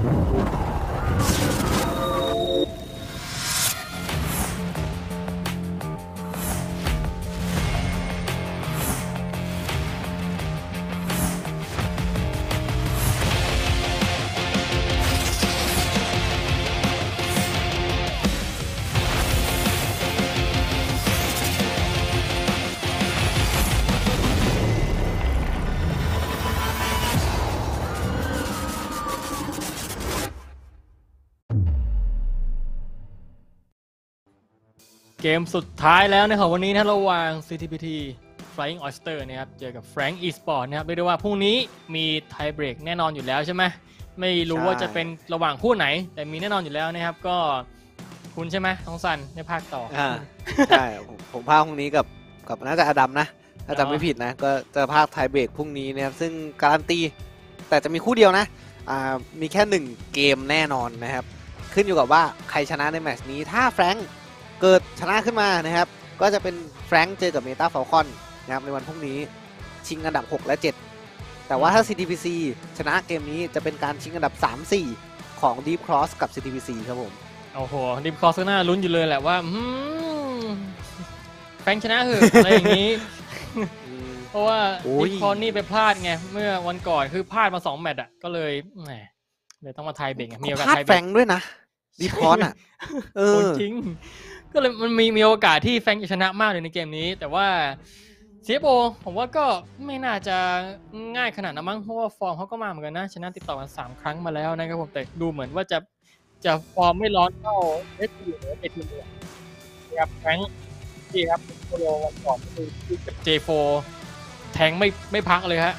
เกมสุดท้ายแล้วนะครับวันนี้นะระหว่าง CTPT Flying Oyster นะครับเจอกับ Frank Esports นะครับเรียกได้ว่าพรุ่งนี้มีไทเบรกแน่นอนอยู่แล้วใช่ไหมไม่รู้ว่าจะเป็นระหว่างคู่ไหนแต่มีแน่นอนอยู่แล้วนะครับก็คุณใช่ไหมท้องสันในภาคต่อใช่ผมภาคพรุ่งนี้กับน่าจะอดัมนะถ้าจำไม่ผิดนะก็จะภาคไทเบรกพรุ่งนี้นะครับซึ่งการันตีแต่จะมีคู่เดียวนะมีแค่1เกมแน่นอนนะครับขึ้นอยู่กับว่าใครชนะในแมตช์นี้ถ้าแฟรงค์เกิดชนะขึ้นมานะครับก็จะเป็นแฟรงค์เจอกับเมตาฟอลคอนนะครับในวันพรุ่งนี้ชิงอันดับ6และ7แต่ว่าถ้า CTPC ชนะเกมนี้จะเป็นการชิงอันดับ3-4ของ Deep Cross กับ CTPC ครับผมโอ้โห Deep Cross ก็น่าลุ้นอยู่เลยแหละว่าแฟรงค์ชนะเหอะอะไรอย่างนี้เพราะว่า Deep Cross นี่ไปพลาดไงเมื่อวันก่อนคือพลาดมา2แมตช์อ่ะก็เลยต้องมาไทยเบรกมีโอกาสไทยเบรกแฟรงค์ด้วยนะDeep Cross อ่ะจริงก็เลยมันมีโอกาสที่แฟรงค์จะชนะมากเลยในเกมนี้แต่ว่า CFO ผมว่าก็ไม่น่าจะง่ายขนาดนั้นมั้งเพราะว่าฟอร์มเขาก็มาเหมือนกันนะชนะติดต่อกัน3ครั้งมาแล้วนะครับผมแต่ดูเหมือนว่าจะฟอร์มไม่ร้อนเท่าเอสยูหรือเอทีมเลยนะครับแฟรงค์ที่ครับโปรวันก่อนคือกับ J4 แทงไม่พักเลยฮะ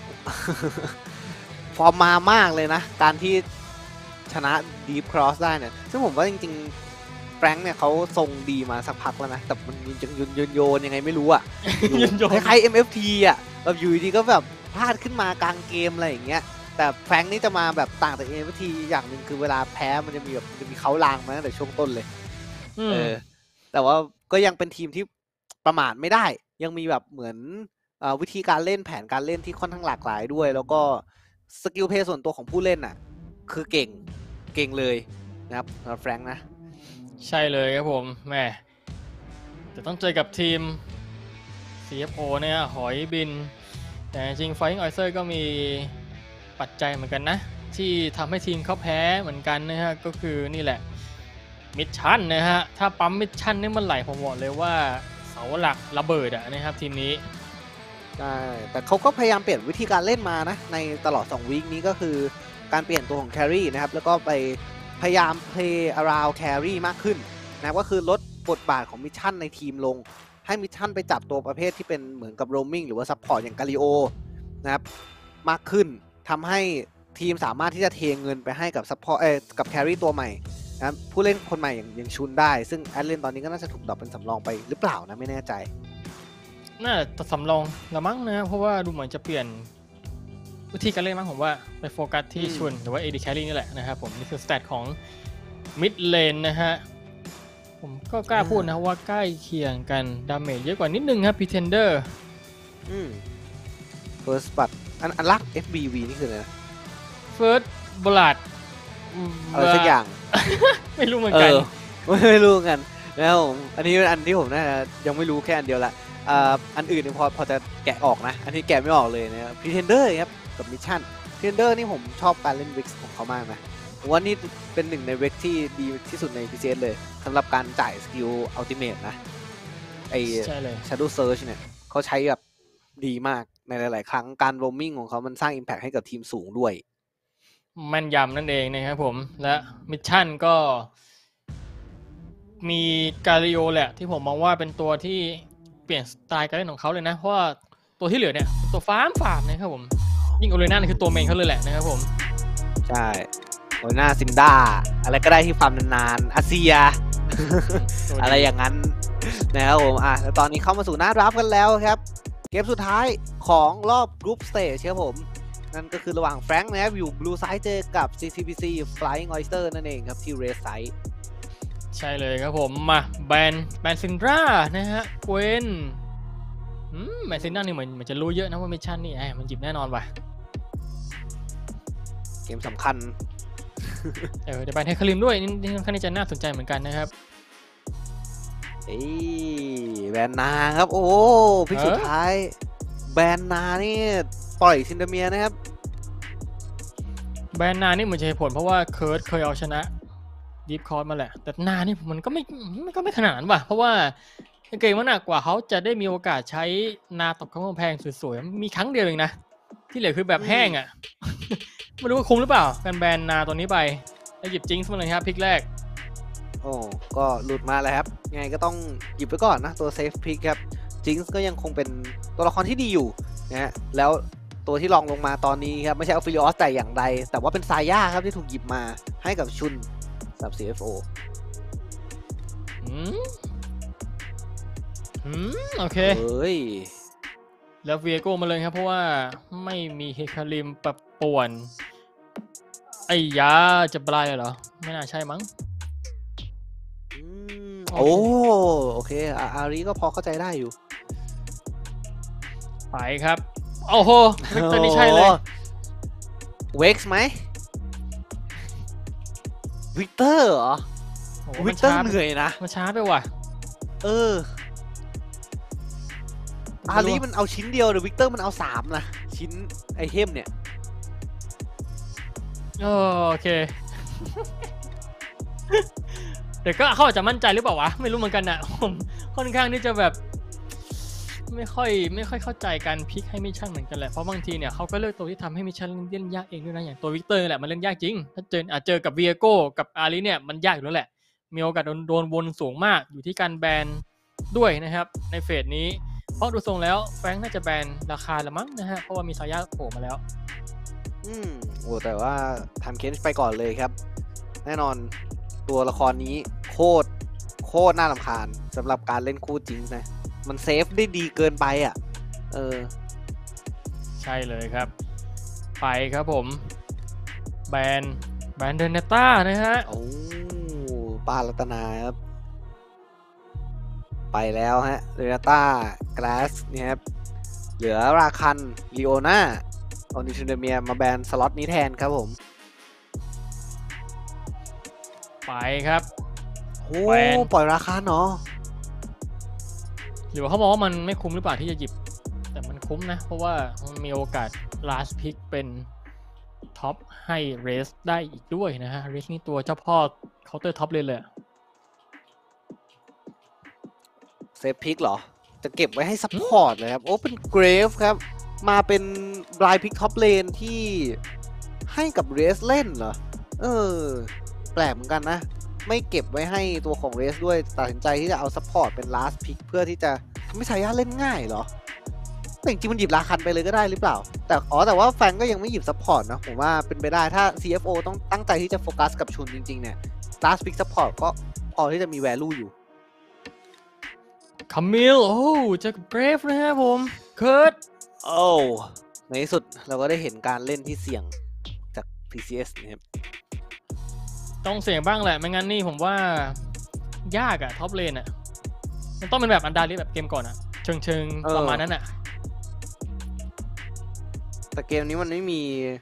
ฟอร์มมามากเลยนะการที่ชนะ Deep Cross ได้เนี่ยซึ่งผมว่าจริงๆแฟรงค์เนี่ยเขาทรงดีมาสักพักแล้วนะแต่มันยังโยนยังไงไม่รู้อ่ะคล้ายๆ MFT อ่ะแบบอยู่ดีก็แบบพลาดขึ้นมากลางเกมอะไรอย่างเงี้ยแต่แฟรงค์นี่จะมาแบบต่างจาก MFT อย่างหนึ่งคือเวลาแพ้มันจะมีเขาลางมาตั้งแต่ช่วงต้นเลยแต่ว่าก็ยังเป็นทีมที่ประมาทไม่ได้ยังมีแบบเหมือนวิธีการเล่นแผนการเล่นที่ค่อนข้างหลากหลายด้วยแล้วก็สกิลเพลย์ส่วนตัวของผู้เล่นน่ะคือเก่งเลยนะครับแฟรงค์นะใช่เลยครับผมแม่แต่ต้องเจอกับทีม CFO เนี่ยหอยบินแต่จริง Flying Oyster ก็มีปัจจัยเหมือนกันนะที่ทำให้ทีมเขาแพ้เหมือนกันนะฮะก็คือนี่แหละมิชชั่นนะฮะถ้าปั๊มมิชชั่นนี่มันไหลผมบอกเลยว่าเสาหลักระเบิดอะนะครับทีมนี้ใช่แต่เขาก็พยายามเปลี่ยนวิธีการเล่นมานะในตลอด2วีคนี้ก็คือการเปลี่ยนตัวของแครี่นะครับแล้วก็ไปพยายาม play around carry มากขึ้นนะก็คือลดบทบาทของมิชชั่นในทีมลงให้มิชชั่นไปจับตัวประเภทที่เป็นเหมือนกับ roaming หรือว่า support อย่างกาลิโอนะครับมากขึ้นทำให้ทีมสามารถที่จะเทเงินไปให้กับ support กับ carry ตัวใหม่นะผู้เล่นคนใหม่อย่างชุนได้ซึ่งแอดเลนตอนนี้ก็น่าจะถูกดรอปเป็นสำรองไปหรือเปล่านะไม่แน่ใจน่าจะสำรองละมั้งนะเพราะว่าดูเหมือนจะเปลี่ยนวิธีการเล่นมั้งผมว่าไปโฟกัสที่ชุนหรือว่า AD Carry นี่แหละนะครับผมนี่คือสแตทของ Mid Lane นะฮะผมก็กล้าพูดนะว่าใกล้เคียงกันดาเมจเยอะกว่านิดนึงครับ Pretender First Blood อันลัก FBV นี่คืออะไรนะ First Blood อะไรสักอย่างไม่รู้เหมือนกันไม่รู้กันแล้วอันนี้เป็นอันที่ผมน่าจะยังไม่รู้แค่อันเดียวละอันอื่นพอจะแกะออกนะอันที่แกะไม่ออกเลยนะ Pretender ครับกับมิชชั่น Pretender นี่ผมชอบการเล่นวิกของเขามากนะผมว่านี่เป็นหนึ่งในวิกที่ดีที่สุดใน PCS เลยสำหรับการจ่ายสกิลอัลติเมทนะไอ้ Shadow Surge เนี่ยเขาใช้แบบดีมากในหลายๆครั้งการ roaming ของเขามันสร้าง impact ให้กับทีมสูงด้วยแม่นยำนั่นเองนะครับผมและมิชชั่นก็มีกาลิโอแหละที่ผมมองว่าเป็นตัวที่เปลี่ยนสไตล์การเล่นของเขาเลยนะเพราะว่าตัวที่เหลือเนี่ยตัวฟาร์มนะครับผมยิ่งโอเลน่าคือตัวเมนเขาเลยแหละนะครับผมใช่โอเลน่าซินด้าอะไรก็ได้ที่ฟาร์มนานๆอาเซีย อะไรอย่างนั้นนะครับผมแล้วตอนนี้เข้ามาสู่หน้าดราฟกันแล้วครับเกมสุดท้ายของรอบกรุ๊ปสเตจครับผมนั่นก็คือระหว่างแฟรงค์นะครับอยู่บลูไซด์เจอกับ CTPC Flying Oyster นั่นเองครับที่เรดไซด์ใช่เลยครับผมมาแบนซินดรานะฮะเวนแบนซินดรานี่เหมือนจะรู้เยอะนะว่ามิชชั่นนี่มันหยิบแน่นอนว่ะเกมสำคัญเดี๋ยวแบนเฮคาริมด้วยนี่ค่อนข้างจะน่าสนใจเหมือนกันนะครับแบนนาครับโอ้พิกสุดท้ายแบนนานี่ปล่อยซินเดเมียนะครับแบนนานี่เหมือนจะเหตุผลเพราะว่าเคิร์ดเคยเอาชนะดีฟคอร์สมาแหละแต่นานี่มันก็ไม่ขนาดนั้นว่ะเพราะว่าเกมมันหนักกว่าเขาจะได้มีโอกาสใช้นาตบข้างกำแพงสวยๆมีครั้งเดียวเองนะที่เหลือคือแบบแห้งอ่ะ ไม่รู้ว่าคุ้มหรือเปล่าการแบนนาตัวนี้ไปแล้วหยิบจิงส์มาเลยครับพิกแรกโอ้ก็หลุดมาแล้วครับไงก็ต้องหยิบไปก่อนนะตัวเซฟพิกครับจิงส์ก็ยังคงเป็นตัวละครที่ดีอยู่นะฮะแล้วตัวที่ลองลงมาตอนนี้ครับไม่ใช่อัลฟิลิออสแต่อย่างใดแต่ว่าเป็นซาย่าครับที่ถูกหยิบมาให้กับชุนสำหรับ CFO โอเคเฮ้ยแล้วเวียโก้มาเลยครับเพราะว่าไม่มีเฮคาริมปะป่วนไอ้ยาจะบลายเหรอไม่น่าใช่มั้งโอเคอารีก็พอเข้าใจได้อยู่ไปครับโอ้โหวิกเตอร์นี่ใช่เลยเวกส์ไหมวิกเตอร์เหรอวิกเตอร์เหนื่อยนะมันช้าไปว่ะอารีมันเอาชิ้นเดียวเดี๋ยววิกเตอร์มันเอา3นะชิ้นไอเทมเนี่ยโอเคแต่ก็เขาอาจจะมั่นใจหรือเปล่าวะไม่รู้เหมือนกันนะผมค่อนข้างที่จะแบบไม่ค่อยเข้าใจการพิกให้มิชชั่นเหมือนกันแหละเพราะบางทีเนี่ยเขาก็เลือกตัวที่ทำให้มิชชั่นเล่นยากเองด้วยนะอย่างตัววิกเตอร์แหละมันเล่นยากจริงถ้าเจอกับเวียโก้กับอารีเนี่ยมันยากอยู่แล้วแหละมีโอกาสโดนวนสูงมากอยู่ที่การแบนด้วยนะครับในเฟสนี้เพราะดูทรงแล้วแฟรงค์น่าจะแบนราคาละมั้งนะฮะเพราะว่ามีซาย่าโผล่มาแล้วแต่ว่าทำเคนช์ไปก่อนเลยครับแน่นอนตัวละครนี้โคตรน่ารำคาญสำหรับการเล่นคู่จริงนะมันเซฟได้ดีเกินไปอ่ะใช่เลยครับไปครับผมแบนเดนเนต้านะฮะปาลัตนาครับไปแล้วฮะเดนเนต้ากราสเนี่ยครับเหลือราคันลีโอนาออนิชเดเมียมาแบนสล็อตนี้แทนครับผมไปครับปล่อยราคาเนาะหรือว่าเขามองว่ามันไม่คุ้มหรือเปล่าที่จะหยิบแต่มันคุ้มนะเพราะว่ามันมีโอกาส last pick เป็นท็อปให้เรสได้อีกด้วยนะฮะเรสนี่ตัวเจ้าพ่อเคาน์เตอร์ท็อปเลยเซฟพิกเหรอจะเก็บไว้ให้ซัพพอร์ตเลยครับเป็นเกรฟครับมาเป็นบลายพิกท็อปเลนที่ให้กับเรสเล่นเหรอแปลกเหมือนกันนะไม่เก็บไว้ให้ตัวของเรสด้วยตัดสินใจที่จะเอาซัพพอร์ตเป็น last pick เพื่อที่จะทำให้ซาย่าเล่นง่ายเหรอแต่จริงๆมันหยิบราคันไปเลยก็ได้หรือเปล่าแต่ว่าแฟนก็ยังไม่หยิบซัพพอร์ตนะผมว่าเป็นไปได้ถ้า CFO ต้องตั้งใจที่จะโฟกัสกับชุนจริงๆเนี่ย last pick support ก็พอที่จะมี value อยู่คามิลจะเบรฟนะฮะผมเคิร์ดในที่สุดเราก็ได้เห็นการเล่นที่เสี่ยงจาก PCS นะครับต้องเสี่ยงบ้างแหละไม่งั้นนี่ผมว่ายากอะท็อปเลนอะมันต้องเป็นแบบอันดาลิแบบเกมก่อนอะเชิงประมาณนั้นอะแต่เกมนี้มันไม่มี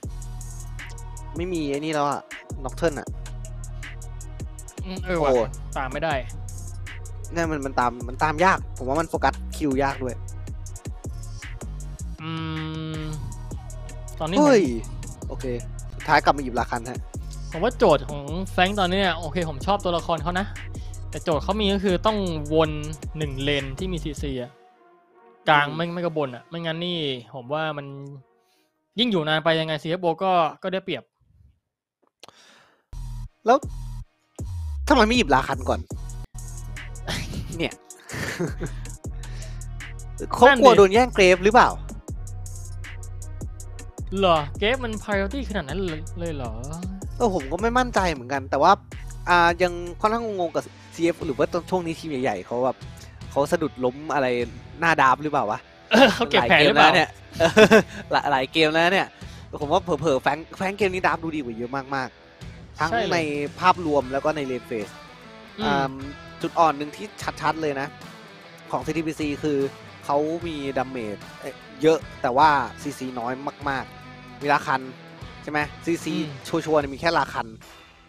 ไอ้นี่แล้วอะน็อกเทิร์นอะว่ะตามไม่ได้เนี่ยมันตามยากผมว่ามันโฟกัสคิวยากด้วยตอนนี้โอเคสุดท้ายกลับมาหยิบราคันฮะผมว่าโจทย์ของแฟรงค์ตอนนี้เนี่ยโอเคผมชอบตัวละครเขานะแต่โจทย์เขามีก็คือต้องวน1เลนที่มีซีอะกลางไม่กระบนอะไม่งั้นนี่ผมว่ามันยิ่งอยู่นานไปยังไง CFO ก็ได้เปรียบแล้วทำไมไม่หยิบราคันก่อนเนี่ยเขากลัวโดนแย่งเกรฟหรือเปล่าเหรอเกรฟมัน priority ขนาดนั้นเลยเหรอผมก็ไม่มั่นใจเหมือนกันแต่ว่ายังค่อนข้างงงกับ CF หรือว่าช่วงนี้ทีมใหญ่ๆเขาแบบเขาสะดุดล้มอะไรหน้าดาบหรือเปล่าวะเขาเก็บแผนหรือเปล่าเนี่ยหลายเกมแล้วเนี่ยผมว่าเผลอๆแฟงเกมนี้ดาบดูดีกว่าเยอะมากๆทั้งในภาพรวมแล้วก็ในเลนเฟสจุดอ่อนหนึ่งที่ชัดๆเลยนะของ CTBC คือเขามีดาเมจเยอะแต่ว่า CC น้อยมากๆมีราคันใช่ไหม CC ชัวร์ๆมีแค่ราคัน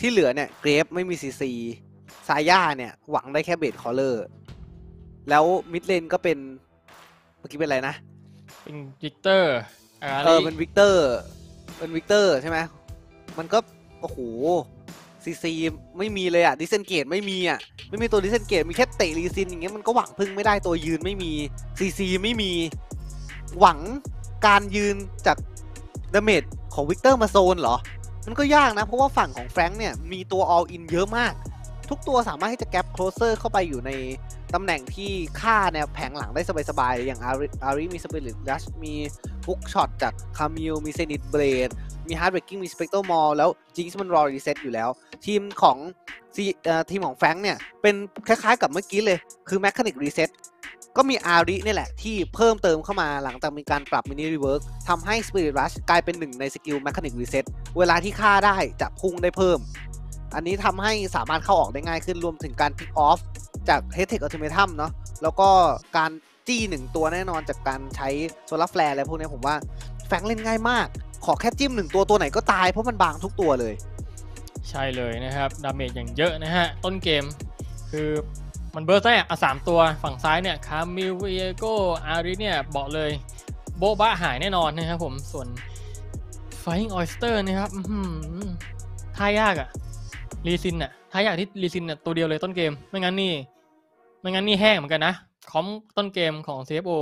ที่เหลือเนี่ยเกรฟไม่มีCCซาย่าเนี่ยหวังได้แค่เบสคอลเลอร์แล้วมิดเลนก็เป็นเมื่อกี้เป็นอะไรนะเป็นวิกเตอร์เป็นวิกเตอร์ใช่ไหมมันก็โอ้โหซีไม่มีเลยอ่ะดิเซนเกตไม่มีอ่ะไม่มีตัวดิเซนเกตมีแค่เตะรีซินอย่างเงี้ยมันก็หวังพึ่งไม่ได้ตัวยืนไม่มีซีไม่มีหวังการยืนจากดาเมจของวิกเตอร์มาโซนเหรอมันก็ยากนะเพราะว่าฝั่งของแฟรงค์เนี่ยมีตัว all in เยอะมากทุกตัวสามารถที่จะแกปโคลเซอร์เข้าไปอยู่ในตำแหน่งที่ฆ่าแนวแผงหลังได้สบายๆอย่างอารีมีสปิริตดัชมีฟุกช็อตจากคามิลมีเซนิตเบรดมีฮาร์ดเบรกกิ้งมีสเปกโตมอลแล้วจิงส์มันรอรีเซ็ตอยู่แล้วทีมของแฟรงค์เนี่ยเป็นคล้ายๆกับเมื่อกี้เลยคือแมคานิกรีเซ็ตก็มีอารินี่แหละที่เพิ่มเติมเข้ามาหลังจากมีการปรับมินิรีเวิร์กทำให้สปิริตรัชกลายเป็นหนึ่งในสกิลแมคานิกรีเซ็ตเวลาที่ฆ่าได้จะพุ่งได้เพิ่มอันนี้ทำให้สามารถเข้าออกได้ง่ายขึ้นรวมถึงการพิกออฟจากเฮดเทคอัลติเมทัมเนาะแล้วก็การจี้หนึ่งตัวแน่นอนจากการใช้โซลาร์แฟร์อะไรพวกนี้ผมว่าแฟงเล่นง่ายมากขอแค่จิ้มหนึ่งตัวไหนก็ตายเพราะมันบางทุกตัวเลยใช่เลยนะครับดาเมจอย่างเยอะนะฮะต้นเกมคือมันเบิร์สได้อ่ะ3ตัวฝั่งซ้ายเนี่ยคามิลเวียโกอาริเนี่ยบอกเลยโบ๊ะบะหายแน่นอนนะครับผมส่วน Flying Oyster นะครับท่ายากอ่ะรีซินอ่ะท่ายากที่รีซินอ่ะตัวเดียวเลยต้นเกมไม่งั้นนี่แห้งเหมือนกันนะคอมต้นเกมของ CFO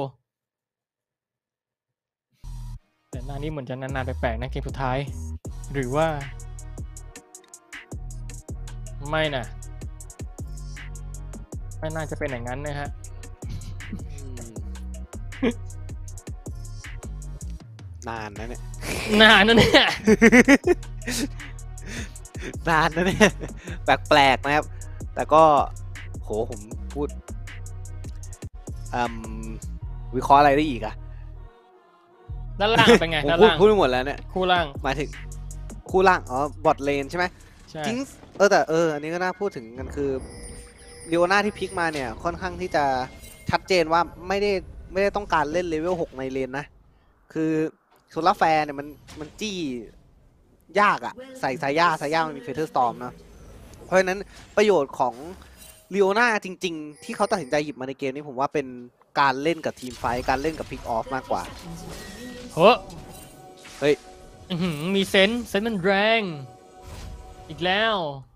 แต่หน้านี้เหมือนจะนานๆแปลกๆนะเกมสุดท้ายหรือว่าไม่นะไม่น่าจะเป็นอย่างนั้นนะฮะนานนะเนี่ยนานนะเนี่ยนานนะเนี่ยแปลกๆนะครับแต่ก็โหผมพูดวิเคราะห์อะไรได้อีกอะด้านล่างเป็นไงด้านล่างพูดหมดแล้วเนี่ยคู่ล่างหมายถึงคู่ล่างบอทเลนใช่ไหมจริงแต่อันนี้ก็น่าพูดถึงกันคือลีโอนาที่พลิกมาเนี่ยค่อนข้างที่จะชัดเจนว่าไม่ได้ต้องการเล่นเลเวล6ในเลนนะคือโซลาร์แฟร์เนี่ยมันจี้ยากอะใส่ซาย่ามันมีเฟเธอร์สตอร์มนะเพราะฉะนั้นประโยชน์ของลีโอนาจริงๆที่เขาตัดสินใจหยิบมาในเกมนี้ผมว่าเป็นการเล่นกับทีมไฟท์การเล่นกับพิกออฟมากกว่าเฮ้ยมีเซนมันแรงอีกแล้ว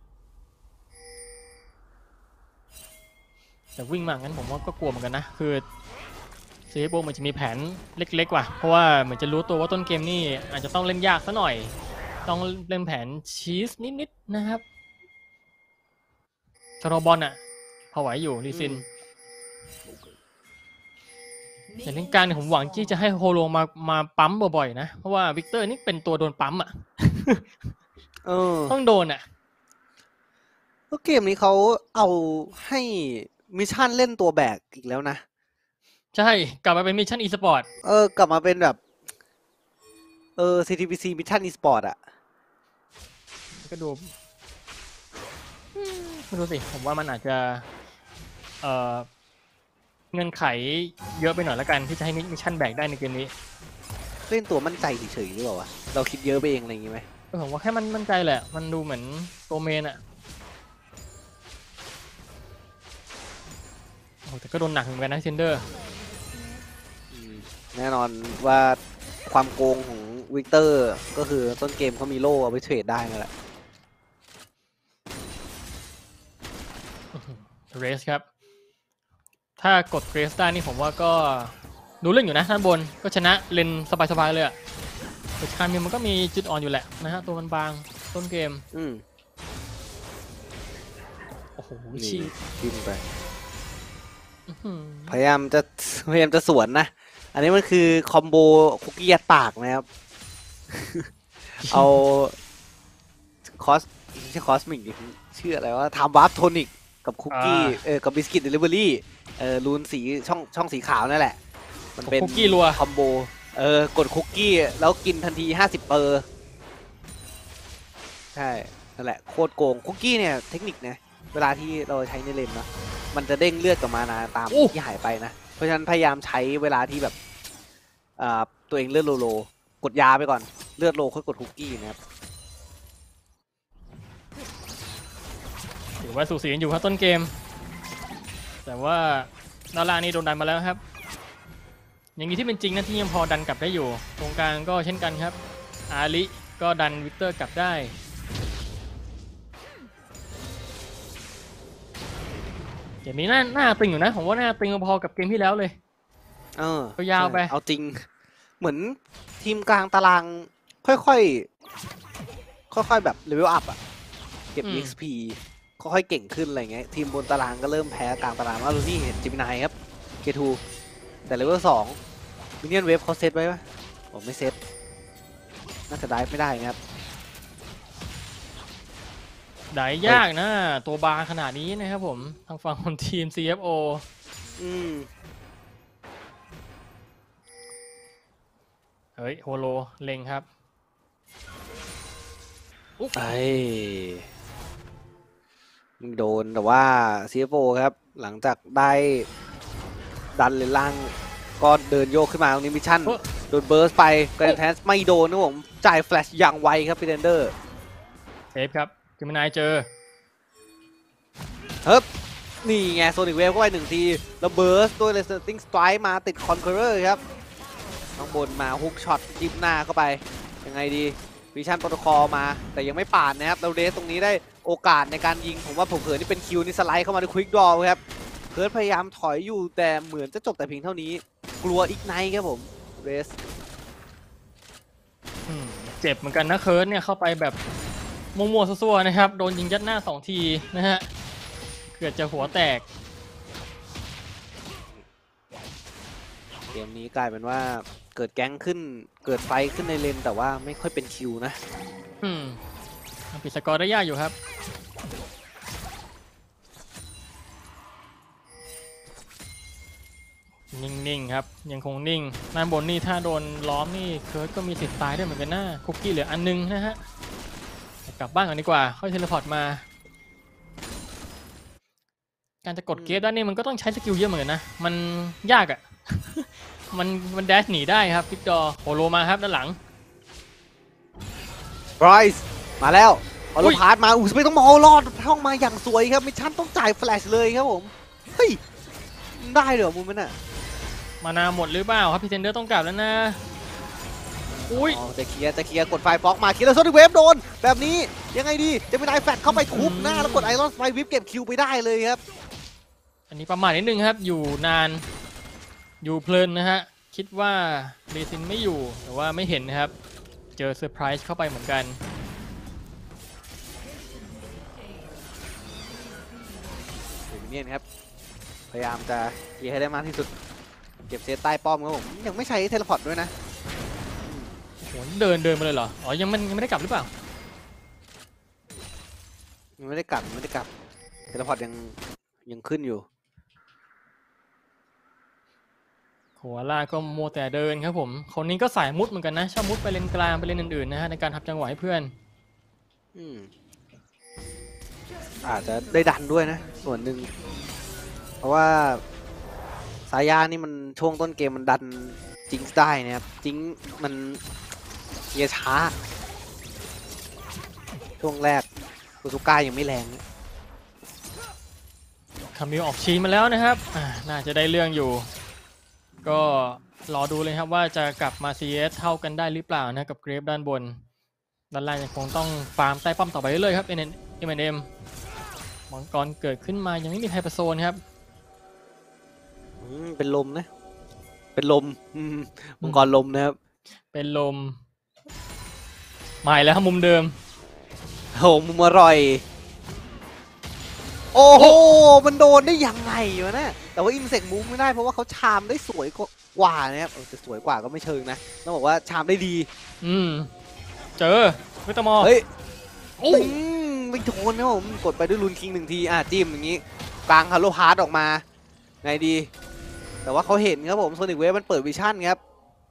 แต่วิ่งมางั้นผมว่าก็กลัวเหมือนกันนะคือCFOมันจะมีแผนเล็กๆว่ะเพราะว่าเหมือนจะรู้ตัวว่าต้นเกมนี่อาจจะต้องเล่นยากซะหน่อยต้องเล่นแผนชีสนิดๆนะครับสโรบอลอะพอไหวอยู่ลิซินแต่เล่นการผมหวังที่จะให้โฮโลมาปั๊มบ่อยๆนะเพราะว่าวิกเตอร์นี่เป็นตัวโดนปั๊มอะต้องโดนอะก็เกมนี้เขาเอาให้มิชชั่นเล่นตัวแบกอีกแล้วนะใช่กลับมาเป็นมิชชั่นอีสปอร์ตกลับมาเป็นแบบCTBC มิชชั่นอีสปอร์ตอะก็ดูไม่รู้สิผมว่ามันอาจจะเงื่อนไขเยอะไปหน่อยละกันที่จะให้มิชชั่นแบกได้ในเกมนี้เล่นตัวมั่นใจเฉยๆหรือเปล่าวะเราคิดเยอะไปเองอะไรอย่างงี้ไหมผมว่าแค่มันมั่นใจแหละมันดูเหมือนตัวเมนอะโอ้แต่ก็โดนหนักเหมือนกันนะเซนเดอร์แน่นอนว่าความโกงของวิกเตอร์ก็คือต้นเกมเขามีโล่เอาไปเทรดได้นั่นแหละเรสครับถ้ากดเรสได้นี่ผมว่าก็ดูเรื่องอยู่นะด้านบนก็ชนะเลนสบายๆเลยอะแต่คามิลมันก็มีจุดอ่อนอยู่แหละนะฮะตัวมันบางต้นเกมโอ้โหชิมไปพยายามจะสวนนะอันนี้มันคือคอมโบคุกกี้ยัดปากนะครับเอาคอสไม่ใช่คอสมิกชื่ออะไรว่าทำวาร์ปโทนิกกับคุกกี้กับบิสกิตเดลิเวอรี่รูนสีช่องสีขาวนั่นแหละมันเป็นคุกกี้รัวคอมโบกดคุกกี้แล้วกินทันที50%ใช่นั่นแหละโคตรโกงคุกกี้เนี่ยเทคนิคนะเวลาที่เราใช้ในเลนนะมันจะเด้งเลือดกับมานาตามที่หายไปนะเพราะฉะนั้นพยายามใช้เวลาที่แบบตัวเองเลือดโลกดยาไปก่อนเลือดโลค่อยกดคุกกี้นะครับถือว่าสูสีกันอยู่ครับต้นเกมแต่ว่าดารานี่โดนดันมาแล้วครับอย่างนี้ที่เป็นจริงนะที่ยังพอดันกลับได้อยู่ตรงกลางก็เช่นกันครับอาริก็ดันวิกเตอร์กลับได้เกมนี้น่าตึงอยู่นะผมว่าน่าตึงพอกับเกมที่แล้วเลยยาวไปเอาจริงเหมือนทีมกลางตารางค่อยแบบเลเวลอัพอ่ะเก็บ XP ค่อยๆเก่งขึ้นอะไรเงี้ยทีมบนตารางก็เริ่มแพ้กลางตารางแล้วนี่เห็นจิมินายครับเกทูแต่เลเวล2มินเนี่ยนเวฟเขาเซตไว้ปะผมไม่เซตน่าจะได้ไม่ได้นะครับได้ยากนะตัวบางขนาดนี้นะครับผมทางฝั่งของทีม CFO เฮ้ยโฮโลเล็งครับโดนแต่ว่า CFO ครับหลังจากได้ดันเลนล่างก็เดินโยกขึ้นมาตรงนี้มิชชั่นโดนเบิร์สไปแกรนแทสไม่โดนนะผมจ่ายแฟลชอย่างไวครับพีเดนเดอร์เซฟครับจิมินายเจอนี่ไงโซนิกเวฟเข้าไป1 ทีแล้วเบิร์สด้วยเลสเตอร์ติ้งสไตร์มาติดคอนเคอร์เรอร์ครับข้างบนมาฮุกช็อตจิ้มหน้าเข้าไปยังไงดีวิชั่นโปรโตคอลมาแต่ยังไม่ป่านนะครับเราเดสตรงนี้ได้โอกาสในการยิงผมว่าผมเผื่อนี่เป็นคิวนี่สไลด์เข้ามาด้วยควิกดอลครับเพิร์ดพยายามถอยอยู่แต่เหมือนจะจบแต่เพียงเท่านี้กลัวอีกไนท์ครับผมเรสเจ็บเหมือนกันนะเคิร์ดเนี่ยเข้าไปแบบมัวๆซัวๆนะครับโดนยิงยัดหน้า2 ทีนะฮะเกือบจะหัวแตกเกมนี้กลายเป็นว่าเกิดแก๊งขึ้นเกิดไฟขึ้นในเลนแต่ว่าไม่ค่อยเป็นคิวนะปิดสกอร์ได้ยากอยู่ครับนิ่งๆครับยังคงนิ่งด้านบนนี่ถ้าโดนล้อมนี่เคิร์ดก็มีสิทธิ์ตายได้เหมือนกันนะคุกกี้เหลืออันนึงนะฮะกลับบ้านก่อนดีกว่าค่อยเทเลพอร์ตมาการจะกดเกฟด้านนี้มันก็ต้องใช้สกิลเยอะเหมือนกันนะมันยากอ่ะ มันแดชหนีได้ครับพิกดอร์โฮโลมาครับด้านหลังไบรซ์มาแล้วออโลพาร์ตมาสไม่ต้องมองรอดท่องมาอย่างสวยครับมิชชั่นต้องจ่ายแฟลชเลยครับผมเฮ้ยได้เหรอมุมนั้นอ่ะมานาหมดหรือเปล่าครับพีเทนเดอร์ต้องกลับแล้วนะอุ้ยจะเคลียร์กดไฟฟ็อกมาเคลียร์แล้วโซนิกเวฟโดนแบบนี้ยังไงดีจะไม่ได้แฟลชเข้าไปทุบหน้าแล้วกดไอรอนไฟวิปเก็บคิวไปได้เลยครับอันนี้ประมาทนิดนึงครับอยู่นานอยู่เพลินนะฮะคิดว่าเรซินไม่อยู่แต่ว่าไม่เห็นนะครับเจอเซอร์ไพรส์เข้าไปเหมือนกันเนี่ยครับพยายามจะเคลียร์ให้ได้มากที่สุดเก็บเซตใต้ป้อมครับผมยังไม่ใช้เทเลพอร์ตด้วยนะโหเดินมาเลยเหรออ๋อยังไม่ได้กลับหรือเปล่ายังไม่ได้กลับเทเลพอร์ตยังขึ้นอยู่หัวล่าก็โมแต่เดินครับผมคนนี้ก็สายมุดเหมือนกันนะชอบมุดไปเลนกลางไปเลนอื่นๆนะฮะในการทับจังหวะให้เพื่อนอาจจะได้ดันด้วยนะส่วนหนึ่งเพราะว่าสายยานี่มันช่วงต้นเกมมันดันจิงได้นะครับจิงมันเกียร์ช้าช่วงแรกคุซุก้ายังไม่แรงคามิวออกชีมาแล้วนะครับน่าจะได้เรื่องอยู่ก็รอดูเลยครับว่าจะกลับมา CS เท่ากันได้หรือเปล่านะกับเกรฟด้านบนด้านล่างยังคงต้องฟาร์มใต้ป้อมต่อไปเรื่อยๆครับ M&M มังกรเกิดขึ้นมายังไม่มีไฮเปอร์โซนครับเป็นลมนะเป็นลมมังกรลมนะครับเป็นลมใหม่แล้วมุมเดิมโหมุมอร่อยโอ้โหมันโดนได้ยังไงวะนะแต่ว่าอินเสกมูฟไม่ได้เพราะว่าเขาชามได้สวยกว่านะครับจะสวยกว่าก็ไม่เชิงนะต้องบอกว่าชามได้ดีเจอวิตามอเฮ้ยไม่โดนนะผมกดไปด้วยลุนคิง1 ทีจิ้มอย่างนี้กลางฮาโลฮาร์ดออกมาไงดีแต่ว่าเขาเห็นครับผมโซนิกเวฟมันเปิดวิชั่นครับ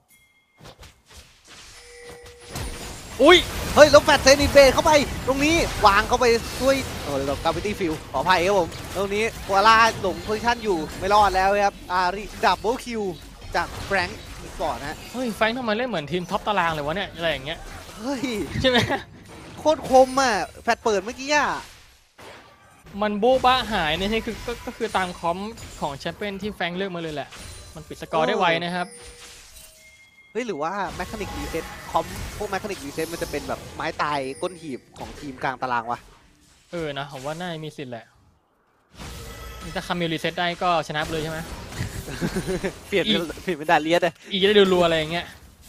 อุ้ยเฮ้ยแล้วแฟตเซนิเบเข้าไปตรงนี้วางเข้าไปด้วยเรากราฟิตี้ฟิลขออภัยครับผมตรงนี้กัวล่าหลงโพซิชั่นอยู่ไม่รอดแล้วครับอารีดับเบิลคิวจากแฟรงค์ก่อนนะเฮ้ยแฟรงค์ทำไมเล่นเหมือนทีมท็อปตารางเลยวะเนี่ยอะไรอย่างเงี้ยเฮ้ยใช่ไหมโคตรคมอ่ะแฟตเปิดเมื่อกี้อ่ะมันโบ๊ะบ้าหายเนี่ยนี่คือก็คือตามคอมของแชมเปี้ยนที่แฟรงค์เลือกมาเลยแหละมันปิดสกอร์ได้ไวนะครับเฮ้ยหรือว่าแมคานิกรีเซ็ตคอมพวกแมคานิกรีเซ็ตมันจะเป็นแบบไม้ตายก้นหีบของทีมกลางตารางวะนะผมว่าน่ามีสิทธิ์แหละถ้าคามิลรีเซ็ตได้ก็ชนะไปเลยใช่ไหมเปลี่ยนเป็นดาเลียสเลยอีจะได้ดูรัวอะไรอย่างเงี้ย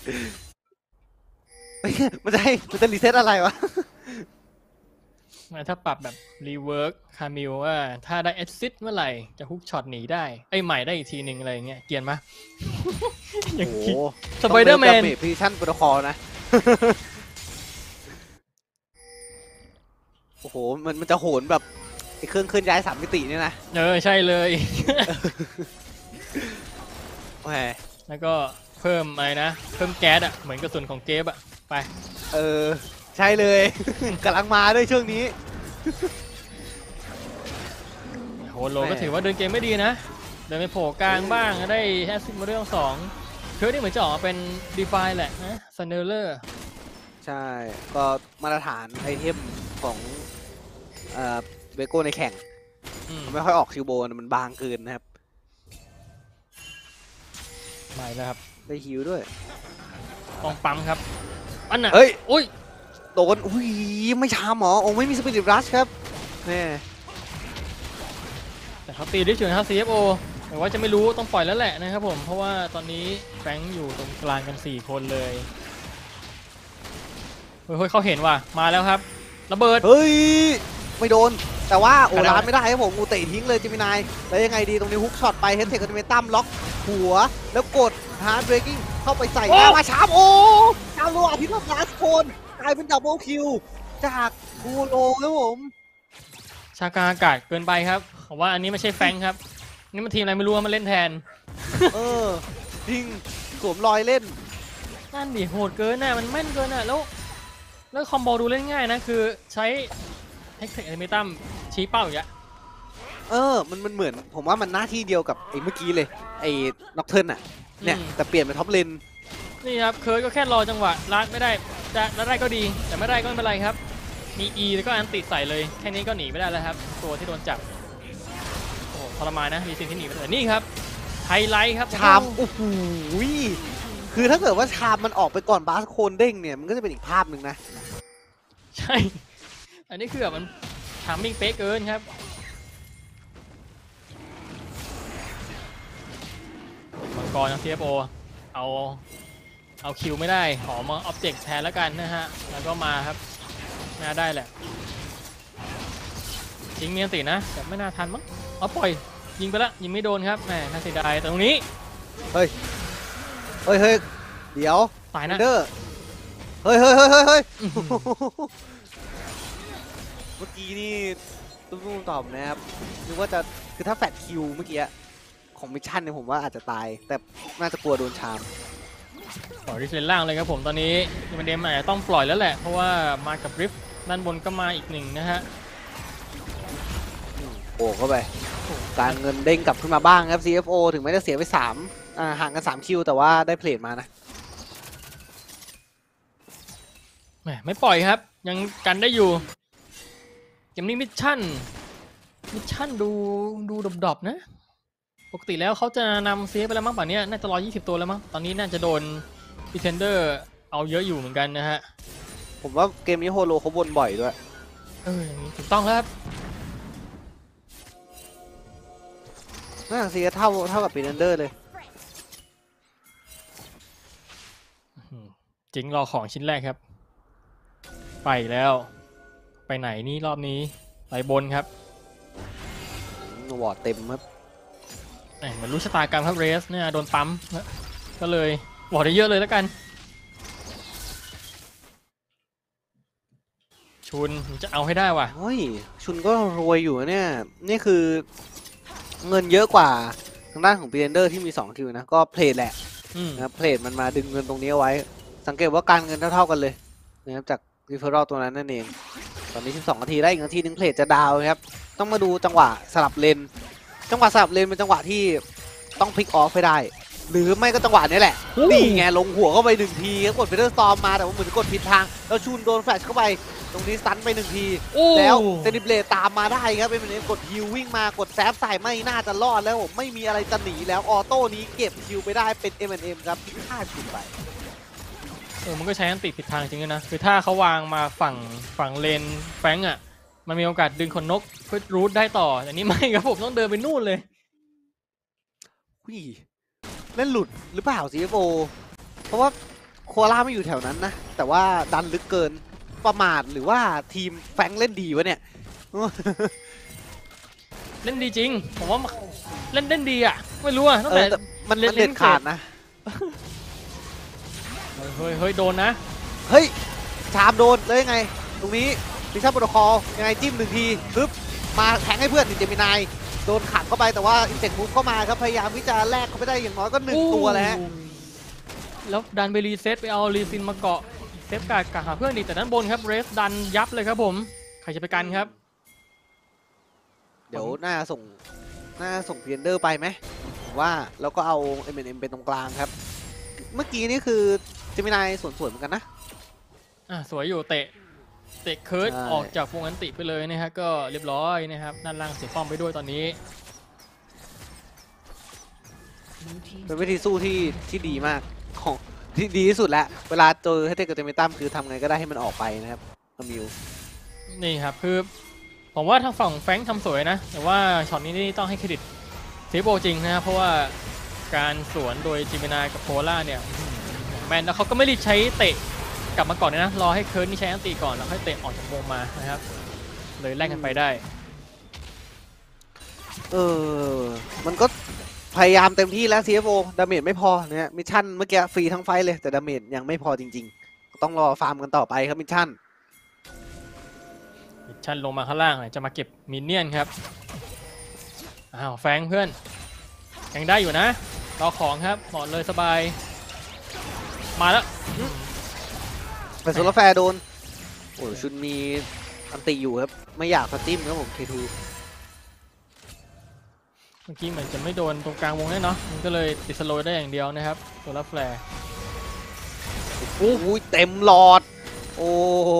มันจะรีเซ็ตอะไรวะถ้าปรับแบบรีเวิร์กคามิลว่าถ้าได้แอสซิสเมื่อไหร่จะฮุกช็อตหนีได้ใหม่ได้อีกทีหนึ่งอะไรอย่างเงี้ยเกรียนปะ อย่างโอ้โหสไปเดอร์แมนพิชั่นโปรโตคอลนะ โอ้โหมันจะโหนแบบไอ้เครื่องเคลื่อนย้าย3 มิติเนี่ยนะใช่เลยแหมแล้วก็เพิ่มอะไรนะเพิ่มแก๊สอ่ะเหมือนกระสุนของเกฟอ่ะไปใช่เลย กำลังมาด้วยช่วงนี้โฮโลก็ถือว่าเดินเกมไม่ดีนะเดินไปโผล่กลางบ้างได้แฮสซิมมาเรื่อง2คือนี่เหมือนจะออกมาเป็นดีฟายแหละนะซันเดอร์เลอร์ใช่ ก็มาตรฐานไอเทมของเบโก้ในแข่งไม่ค่อยออกคิวโบนมันบางเกินนะครับไม่แล้วครับได้ฮิวด้วยต้องปั๊มครับอันน่ะเฮ้ยอุ้ยโดนอุ้ยไม่ช้าหมอโอ้ไม่มีสปิริตรัชครับแม่แต่เขาตีได้เฉยนะครับ CFO แต่ว่าจะไม่รู้ต้องปล่อยแล้วแหละนะครับผมเพราะว่าตอนนี้แฟรงค์อยู่ตรงกลางกัน4 คนเลยเฮ้ยเขาเห็นว่ะมาแล้วครับระเบิดเฮ้ยไม่โดนแต่ว่าโอ้กระโดดร้านไม่ได้ครับผมกูเตะทิ้งเลยจิมินายแล้วยังไงดีตรงนี้ฮุกช็อตไปเฮดเทคกับเมตั้มล็อกหัวแล้วกดฮาร์ดเบรกิ้งเข้าไปใส่หน้ามาชาร์ปโอ้ชาโลอาทิตย์ละ10คนกลายเป็นดับเบิลคิวจากกูโลครับผมชากาอากาศเกินไปครับผมว่าอันนี้ไม่ใช่แฟรงค์ครับนี่มันทีมอะไรไม่รู้ว่ามันเล่นแทนจริงสวมรอยเล่นนั่นดิโหดเกินน่ะมันแม่นเกินน่ะแล้วคอมโบดูเล่นง่ายนะคือใช้เทคนิคอนิเมตัมชี้เป้าอย่างเงี้ยมันเหมือนผมว่ามันหน้าที่เดียวกับไอ้เมื่อกี้เลยไอ้น็อกเทิร์นอ่ะเนี่ยแต่เปลี่ยนเป็นท็อปเลนนี่ครับเคิร์ดก็แค่รอจังหวะลัดไม่ได้จะได้ก็ดีแต่ไม่ได้ก็ไม่เป็นไรครับมี E แล้วก็อันติใส่เลยแค่นี้ก็หนีไม่ได้แล้วครับตัวที่โดนจับโอ้โหทรมานนะมีสิ่งที่หนีไม่ได้นี่ครับไฮไลท์ครับชามโอ้โหคือถ้าเกิดว่าชามมันออกไปก่อนบาสโคนเด้งเนี่ยมันก็จะเป็นอีกภาพหนึ่งนะใช่อันนี้คือแบบมันทามมิ่งเป๊ะเกินครับมังกรนะ CFO เอาคิวไม่ได้ขอมาออบเจกต์แทนแล้วกันนะฮะแล้วก็มาครับน่าได้แหละยิงเมียนตินะแต่ไม่น่าทันมั้งเอาปล่อยยิงไปละยิงไม่โดนครับแหมน่าเสียดายแต่ตรงนี้เฮ้ยเดี๋ยวตายนะเดอร์เฮ้ยเมื่อกี้นี่ตุ้มตอบนะครับนึกว่าจะคือถ้าแฟดคิวเมื่อกี้ของมิชชั่นเนี่ยผมว่าอาจจะตายแต่น่าจะกลัวโดนชามปล่อยริฟเลนล่างเลยครับผมตอนนี้มันเดมอาจจะต้องปล่อยแล้วแหละเพราะว่ามากับริฟด้านบนก็มาอีก1นะฮะโอ้เข้าไปการเงินเด้งกลับขึ้นมาบ้างครับ CFO ถึงแม้จะเสียไป3ห่างกัน3คิวแต่ว่าได้เพลทมานะแหมไม่ปล่อยครับยังกันได้อยู่เกมนี้มิชชั่นดูดอบๆนะปกติแล้วเขาจะนำเซฟไปแล้วมั้งป่านนี้น่าจะ120ตัวแล้วมั้งตอนนี้น่าจะโดนดิเทนเดอร์เอาเยอะอยู่เหมือนกันนะฮะผมว่าเกมนี้โฮโลเขาวนบ่อยด้วยอย่างนี้ถูกต้องแล้วครับน่าจะเสียเท่ากับปีนันเดอร์เลยจริงรอของชิ้นแรกครับไปแล้วไปไหนนี่รอบนี้ไปบนครับวอร์ดเต็มครับเหมือนรู้ชะตากรรมครับเรสเนี่ยโดนปั๊มก็เลยวอร์ดได้เยอะเลยแล้วกันชุนจะเอาให้ได้ว่ะเฮ้ยชุนก็รวยอยู่เนี่ยนี่คือเงินเยอะกว่าทางด้านของปีนันเดอร์ที่มี2คิวนะก็เพลทแหละนะครับเพลทมันมาดึงเงินตรงนี้เอาไว้สังเกตว่าการเงินเท่าๆกันเลยนะครับจากรีเฟอรัลตัวนั้นนั่นเองตอนนี้12 นาทีได้อีกนาทีนึงเพลทจะดาวครับต้องมาดูจังหวะสลับเลนจังหวะสลับเลนเป็นจังหวะที่ต้องพลิกออฟให้ได้หรือไม่ก็จังหวะนี้แหละนี่ไงลงหัวเข้าไป1ทีครับกดเฟเดอร์สตอร์มมาแต่ว่าเหมือนกดผิดทางแล้วชูนโดนแฟลชเข้าไปตรงนี้สตันไป1ทีแล้วเซนิเบลตามมาได้ครับเป็นแบบนี้กดฮิววิ่งมากดแซฟใส่ไม่น่าจะรอดแล้วผมไม่มีอะไรจะหนีแล้วออโต้นี้เก็บฮิวไปได้เป็น M&M ครับที่ฆ่าผิดไปมันก็ใช้อันติผิดทางจริงๆนะคือถ้าเขาวางมาฝั่งเลนแฟงอ่ะมันมีโอกาสดึงขนนกเพื่อรูทได้ต่อแต่นี่ไม่ครับผมต้องเดินไปนู่นเลยเล่นหลุดหรือเปล่า CFO เพราะว่าโคล่าไม่อยู่แถวนั้นนะแต่ว่าดันลึกเกินประมาทหรือว่าทีมแฟงเล่นดีวะเนี่ยเล่นดีจริงผมว่าเล่นดีอ่ะไม่รู้อ่ะตั้งแต่มันเด็ดขาดนะเฮ้ยโดนนะเฮ้ยชามโดนเลยไงตรงนี้ดิชั่นโปรโตคอลยังไงจิ้ม1ทีปึ๊บมาแทงให้เพื่อนดิเจมินายโดนขังเข้าไปแต่ว่าอินเทคมูฟเข้ามาครับพยายามที่จะแลกเข้าไปได้อย่างน้อยก็1ตัวแล้วดันไปรีเซ็ตไปเอารีซินมาเกาะเซฟการ์ดหาเพื่อนดีแต่ด้านบนครับเรสดันยับเลยครับผมใครจะไปกันครับเดี๋ยวน่าส่งเพียนเดอร์ไปไหมว่าแล้วก็เอา M&M เป็นตรงกลางครับเมื่อกี้นี่คือเจมินายสวนๆเหมือนกันนะสวยอยู่เตะเคิร์ดออกจากวงอันติไปเลยนะฮะก็เรียบร้อยนะครับด้านล่างเสียป้อมไปด้วยตอนนี้เป็นวิธีสู้ที่ดีมากของที่ดีที่สุดแล้วเวลาเจอให้เทคกับเจมิตั้มคือทำไงก็ได้ให้มันออกไปนะครับมิวนี่ครับคือผมว่าทางฝั่งแฟงทำสวยนะแต่ว่าช็อตนี้นี่ต้องให้เครดิตเซโบจริงนะครับเพราะว่าการสวนโดยจิมินายกับโพล่าเนี่ยแมนแล้วเขาก็ไม่รีบใช้เตะกลับมาก่อนนะรอให้เคิร์ดนี่ใช้อันตีก่อนแล้วค่อยเตะออกจากวงมานะครับเลยแลกกันไปได้มันก็พยายามเต็มที่แล้ว CFO ดาเมจไม่พอเนี่ยมิชชั่นเมื่อกี้ฟรีทั้งไฟเลยแต่ดาเมจยังไม่พอจริงๆต้องรอฟาร์มกันต่อไปครับมิชชั่นลงมาข้างล่างจะมาเก็บมินเนี่ยนครับแฟงเพื่อนยังได้อยู่นะรอของครับหมดเลยสบายมาแล้วแต่โซลาแฟร์โดนโอ้ชุนมีอันติอยู่ครับไม่อยากสติ้มครับผมเคทูเมื่อกี้เหมือนจะไม่โดนตรงกลางวงได้เนาะมันก็เลยติดสโลว์ได้อย่างเดียวนะครับโซลาแฟร์เต็มหลอดโอ้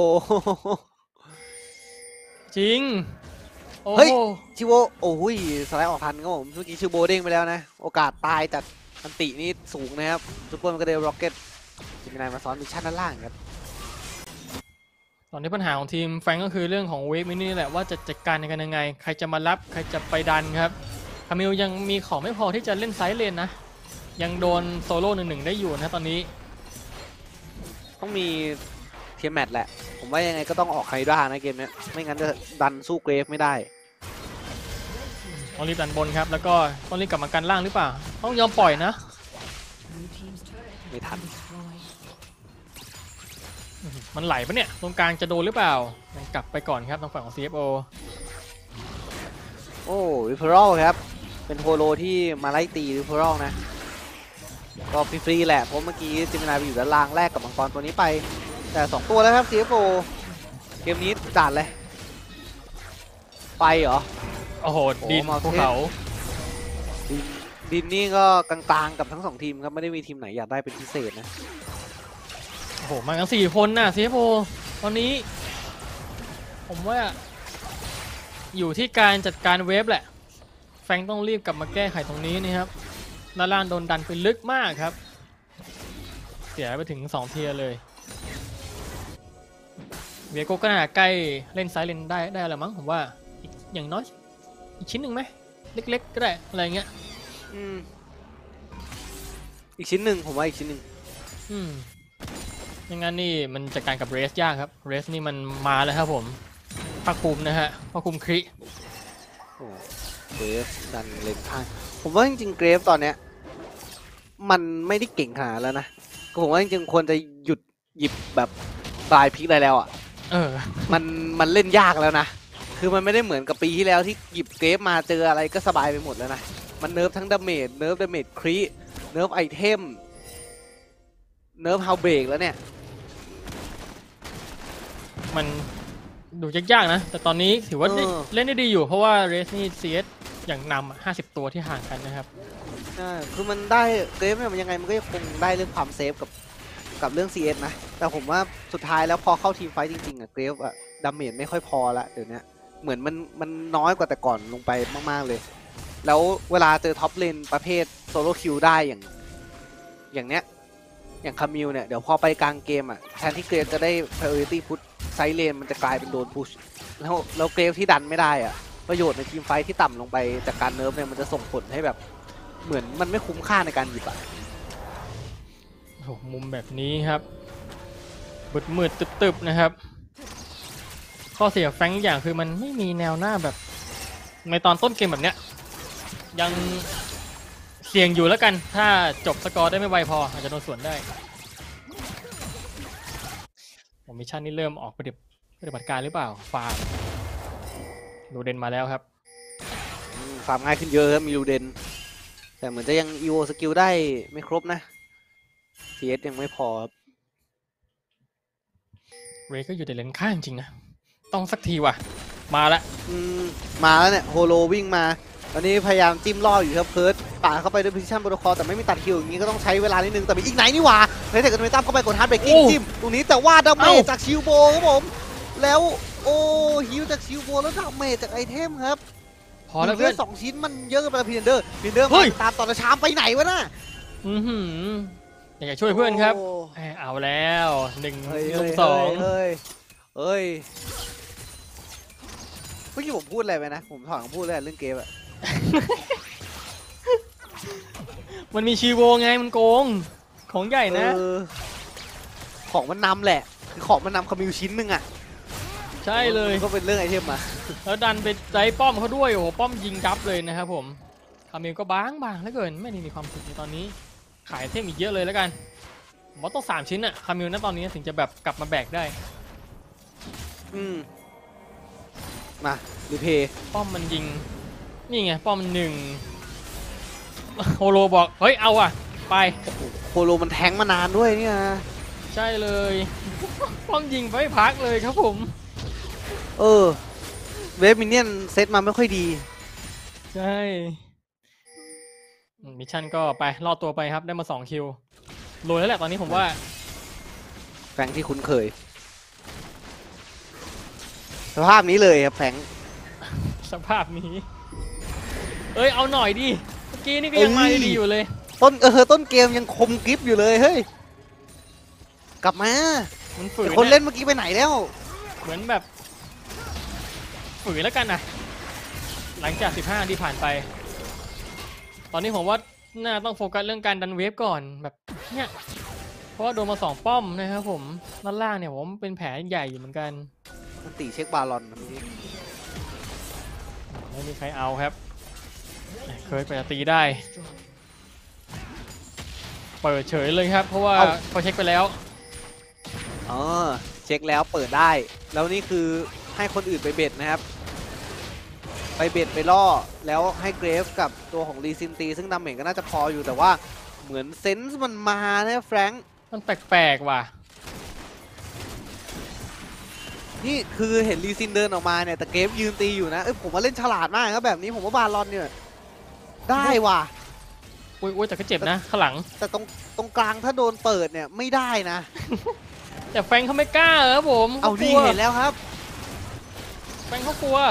จริงเฮ้ยชิโบโอ้ยสไลด์ออกทันครับผมเมื่อกี้ชิโบเด้งไปแล้วนะโอกาสตายจากอันตินี่สูงนะครับซุปเปอร์มันก็เดลร็อกเก็ตจิมินายมาซ้อนมิชชั่นด้านล่างครับตอนนี้ปัญหาของทีมแฟงก็คือเรื่องของเวฟมินี่แหละว่าจะจัดการกันยังไงใครจะมารับใครจะไปดันครับคามิลยังมีของไม่พอที่จะเล่นไซด์เลนนะยังโดนโซโล่1-1ได้อยู่นะตอนนี้ต้องมีเทียมแมตช์แหละผมว่ายังไงก็ต้องออกไฮดรานะเกมนี้ไม่งั้นจะดันสู้เกรฟไม่ได้ต้องรีบดันบนครับแล้วก็ต้องรีบกลับมากันล่างหรือเปล่าต้องยอมปล่อยนะไม่ทันมันไหลปะเนี่ยตรงกลางจะโดนหรือเปล่ายังกลับไปก่อนครับทางฝั่งของ CFO โอ้ริเพอรัลครับเป็นโฮโลที่มาไล่ตีริเพอรัลนะก็ฟรีๆแหละเพราะเมื่อกี้จิมินายไปอยู่ด้านล่างแรกกับมังกรตัวนี้ไปแต่2ตัวแล้วครับ CFO เกมนี้ด่านเลยไปเหรอโอ้โหดินภูเขาดินนี่ก็กลางๆกับทั้ง2ทีมครับไม่ได้มีทีมไหนอยากได้เป็นพิเศษนะโอ้โหมากัน4คนน่ะ CFO ตอนนี้ผมว่าอยู่ที่การจัดการเวฟแหละแฟงต้องรีบกลับมาแก้ไขตรงนี้นี่ครับด้านล่างโดนดันไปลึกมากครับเสียไปถึง2เทียร์เลยเวียโก้ก็น่าใกล้เล่นไซด์เลนได้แล้วมั้งผมว่าอย่างน้อยอีกชิ้นหนึ่งไหมเล็กๆก็ได้อะไรเงี้ยอีกชิ้นหนึ่งผมว่าอีกชิ้นหนึ่งอย่างงั้นนี่มันจัดการกับเรสยากครับเรสนี่มันมาแล้วครับผมภาคภูมินะฮะภาคภูมิคริเกรฟดันเลนข้างผมว่าจริงๆเกรฟตอนเนี้ยมันไม่ได้เก่งขนาดแล้วนะผมว่าจริงๆควรจะหยุดหยิบแบบปลายพลิกได้แล้วอ่ะมันเล่นยากแล้วนะคือมันไม่ได้เหมือนกับปีที่แล้วที่หยิบเกรฟมาเจออะไรก็สบายไปหมดแล้วนะมันเนิร์ฟทั้งดาเมจเนิร์ฟดาเมจครีเนิร์ฟไอเทมเนิร์ฟฮาวเบรกแล้วเนี่ยมันดูยากๆนะแต่ตอนนี้ถือว่าเล่นได้ดีอยู่เพราะว่าเรสนี่ CS อย่างนำ50 ตัวที่ห่างกันนะครับคือมันได้เกรฟเนี่ยมันยังไงมันก็คงได้เรื่องความเซฟกับเรื่อง CS นะแต่ผมว่าสุดท้ายแล้วพอเข้าทีมไฟท์จริงๆอะเกรฟอะดาเมจไม่ค่อยพอละเดี๋ยวนี้เหมือนมันน้อยกว่าแต่ก่อนลงไปมากๆเลยแล้วเวลาเจอท็อปเลนประเภทโซโล่คิวได้อย่างเนี้ยอย่างคามิลเนี่ยเดี๋ยวพอไปกลางเกมอะแทนที่เกรฟจะได้ priority push ไซด์เลนมันจะกลายเป็นโดนพุชแล้วเกรฟที่ดันไม่ได้อะประโยชน์ในทีมไฟท์ที่ต่ำลงไปจากการเนิร์ฟเนี่ยมันจะส่งผลให้แบบเหมือนมันไม่คุ้มค่าในการหยิบอะโอ้โหมุมแบบนี้ครับมืดตึบๆนะครับข้อเสียแฟรงค์อย่างคือมันไม่มีแนวหน้าแบบในตอนต้นเกมแบบเนี้ยยังเสี่ยงอยู่แล้วกันถ้าจบสกอร์ได้ไม่ไวพออาจจะโดนสวนได้มิชชั่นนี้เริ่มออกปฏิบัติการหรือเปล่าฟาร์มลูเดนมาแล้วครับฟาร์มง่ายขึ้นเยอะครับมีลูเดนแต่เหมือนจะยังอีโวสกิลได้ไม่ครบนะ CS ยังไม่พอครับเรย์ก็อยู่ในเลนข้างจริงนะต้องสักทีว่ะมาละมาแล้วเนี่ยโฮโลวิ่งมาตอนนี้พยายามจิ้มล่ออยู่ครับเพิร์ดป่าเข้าไปด้วยพิชชั่นโปรโตคอลแต่ไม่มีตัดคิวอย่างนี้ก็ต้องใช้เวลานิดนึงแต่มีอีกไหนนี่หว่าเพลย์เทคกับเมตัมเข้าไปกดฮาร์ดเบรกกิ้งจิ้มตรงนี้แต่ว่าดาเมจจากชิวโบครับผมแล้วโอ้ฮิวจากชิวโบแล้วดาเมจจากไอเทมครับพอแล้วเพื่อน 2 ชิ้นมันเยอะไปแล้วพีเดอร์มาตามต่อจะชามไปไหนวะน่ะอยากจะช่วยเพื่อนครับโเอาแล้ว1 ลุม 2 เฮ้ยเมื่อกี้ผมพูดอะไรไปนะผมถอนคำพูดเลยเรื่องเกมอะมันมีชีโวไงมันโกงของใหญ่นะของมันนำแหละคือของมันนำคามิวชิ้นหนึ่งอะใช่เลยก็เป็นเรื่องไอเทมอะแล้วดันไปใจป้อมเขาด้วยโอ้โหป้อมยิงยับเลยนะครับผมคามิลก็บางแล้วเกินไม่ได้มีความสุขในตอนนี้ขายเทมอีกเยอะเลยแล้วกันผมว่าต้อง3 ชิ้นอะคามิลณตอนนี้ถึงจะแบบกลับมาแบกได้มารีเพย์ป้อมมันยิงนี่ไงป้อมมัน1โฮโลบอกเฮ้ยเอาอ่ะไปโฮโลมันแทงมานานด้วยเนี่ยใช่เลย ป้อมยิงไม่พักเลยครับผมเวฟมินเนี่ยนเซตมาไม่ค่อยดีใช่มิชชั่นก็ไปรอดตัวไปครับได้มา2 คิวรวยแล้วแหละตอนนี้ผมว่าแฟงที่คุ้นเคยสภาพนี้เลยครับแฟงสภาพนี้เอ้ยเอาหน่อยดิเมื่อกี้นี่ก็ยังมาดีอยู่เลยต้นเกมยังคมกริฟอยู่เลยเฮ้ยกลับมามันฝืนคนเล่นเมื่อกี้ไปไหนแล้วเหมือนแบบฝืนแล้วกันนะหลังจาก15 ที่ผ่านไปตอนนี้ผมว่าน่าต้องโฟกัสเรื่องการดันเวฟก่อนแบบเนี้ยเพราะว่าโดนมา2 ป้อมนะครับผมด้านล่างเนี่ยผมเป็นแผลใหญ่อยู่เหมือนกันมันตีเช็คบาลอนเมื่อกี้ไม่มีใครเอาครับเคยไปตีได้เปิดเฉยเลยครับเพราะว่าเขาเช็คไปแล้วเช็คแล้วเปิดได้แล้วนี่คือให้คนอื่นไปเบ็ดนะครับไปเบ็ดไปล่อแล้วให้เกรฟกับตัวของลีซินตีซึ่งดาเมจก็น่าจะพออยู่แต่ว่าเหมือนเซนส์มันมานะแฟรงค์มันแปลกๆว่ะนี่คือเห็นลีซินเดินออกมาเนี่ยแต่เกรฟยืนตีอยู่นะผมว่าเล่นฉลาดมากครับแบบนี้ผมว่าบาลอนเนี่ยได้ว่ะอุ้ยแต่ก็เจ็บนะข้างหลังแต่ตรงกลางถ้าโดนเปิดเนี่ยไม่ได้นะแต่แฟงเขาไม่กล้าครับผมเอาดีเห็นแล้วครับแฟงเขากลัว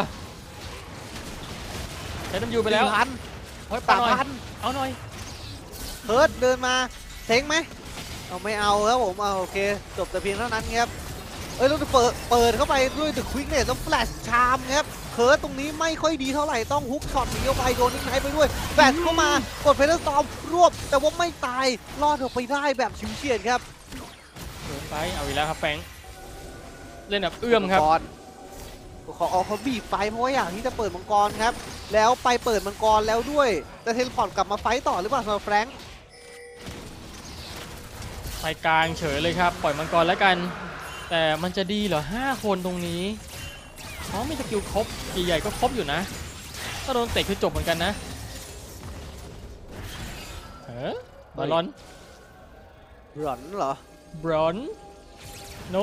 ใช้น้ำยูไปแล้ว 3,000 เอาหน่อยเฮิร์ตเดินมาเซ็งไหมเอาไม่เอาครับผมโอเคจบแต่เพียงเท่านั้นครับเราจะเปิดเข้าไปด้วยตึกควิกเนี่ยต้องแฟลชชามครับเคิร์ตตรงนี้ไม่ค่อยดีเท่าไหร่ต้องฮุกช็อตหนีออกไปโดนนิกไนท์ไปด้วยแฟลชเข้ามากดเฟเดอร์สตอมรวบแต่ว่าไม่ตายรอดออกไปได้แบบชิวเฉียดครับเดินไปเอาอีกแล้วครับแฟงเล่นแบบเอื้อมครับเขาบีบไฟเพราะว่าอย่างที่จะเปิดมังกรครับแล้วไปเปิดมังกรแล้วด้วยแต่เทเลพอร์ตกลับมาไฟต่อหรือเปล่าสำหรับแฟรงค์ไปกลางเฉยเลยครับปล่อยมังกรแล้วกันแต่มันจะดีเหรอ5 คนตรงนี้มีสกิลครบใหญ่ๆก็ครบอยู่นะถ้าโดนเตะคือจบเหมือนกันนะบอลอนเหรอบรอนโน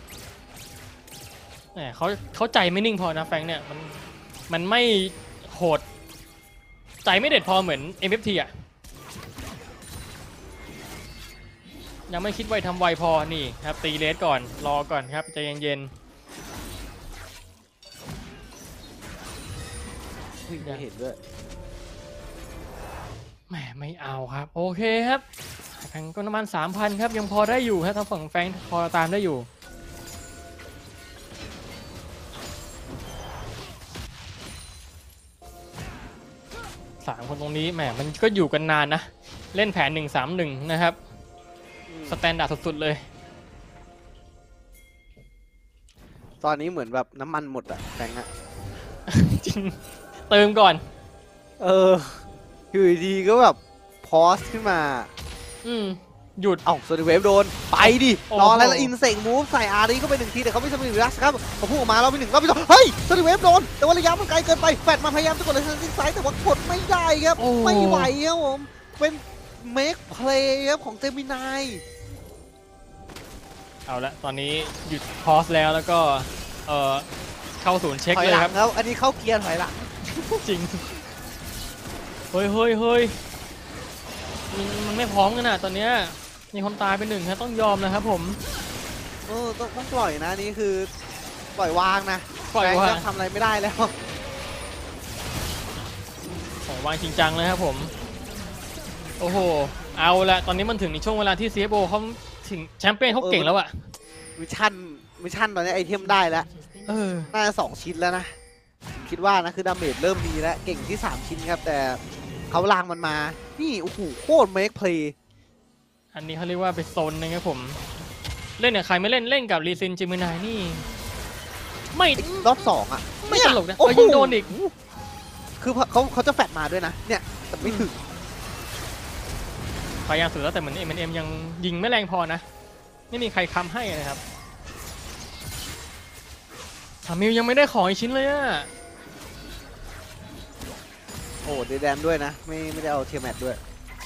เขาใจไม่นิ่งพอนะแฟงเนี่ยมันไม่โหดใจไม่เด็ดพอเหมือน MFT อ่ะยังไม่คิดไวทำไวพอนี่ครับตีเลสก่อนรอก่อนครับใจเย็นๆไม่เห็นด้วยแหมไม่เอาครับโอเคครับแฟงก็น้ำมัน 3,000 ครับยังพอได้อยู่ครับทางฝั่งแฟงพอตามได้อยู่3 คนตรงนี้แหมมันก็อยู่กันนานนะเล่นแผน 1-3-1 นะครับสแตนดาร์ดสุดๆเลยตอนนี้เหมือนแบบน้ำมันหมดอะแฟงอะจริงเติมก่อนอยู่ดีๆก็แบบพอสขึ้นมาหยุดเอ้าโซนิเวฟโดนไปดิโอ้โหรออะไรละอินเสกมูฟใส่อาร์ดีก็ไป1 ทีแต่เขาไม่สมิธรัสครับพอพุ่งออกมาเราไป1 รอบไป2เฮ้ยโซนิเวฟโดนแต่ว่าระยะมันไกลเกินไปแฟดมาพยายามจะกดเลยซิงไซด์แต่ว่ากดไม่ได้ครับไม่ไหวครับผมเป็นเมคเพลย์ครับของเจมินายเอาละตอนนี้หยุดพอสแล้วก็เข้าศูนย์เช็คถอยเลยหลัครังบแล้วอันนี้เข้าเกียร์ถอยหลังจริงเฮ้ยมันไม่พร้อมกันอ่ะตอนเนี้ยมีคนตายไป1ครับต้องยอมนะครับผมต้องปล่อยนะนี่คือปล่อยวางนะปล่อยวางแฟนก็ทำอะไรไม่ได้แล้วของวางจริงจังเลยครับผมโอ้โหเอาละตอนนี้มันถึงในช่วงเวลาที่ CFO เขาถึงแชมเปี้ยนเขาเก่งแล้วอะมิชชั่นตอนนี้ไอเทมได้แล้ว น่าจะ2 ชิ้นแล้วนะ คิดว่านะคือดาเมจเริ่มมีแล้วเก่งที่3 ชิ้นครับแต่เขาลางมันมานี่โอ้โหโคตรเมคเพลย์อันนี้เขาเรียกว่าไปโซนนะครับผมเล่นกับใครไม่เล่นกับรีซินจิมินายนี่ไม่รอบ2อ่ะไม่ตลกนะโอ้โหยิงโดนอีกคือเขาจะแฟดมาด้วยนะเนี่ยแต่ไม่ถึงพยายามสุดแล้วแต่เหมือน M&M ยังยิงไม่แรงพอนะไม่มีใครค้ำให้นะครับทามิวยังไม่ได้ของอีกชิ้นเลยอะโอ้เดแดมด้วยนะไม่ได้เอาเทียแมทด้วย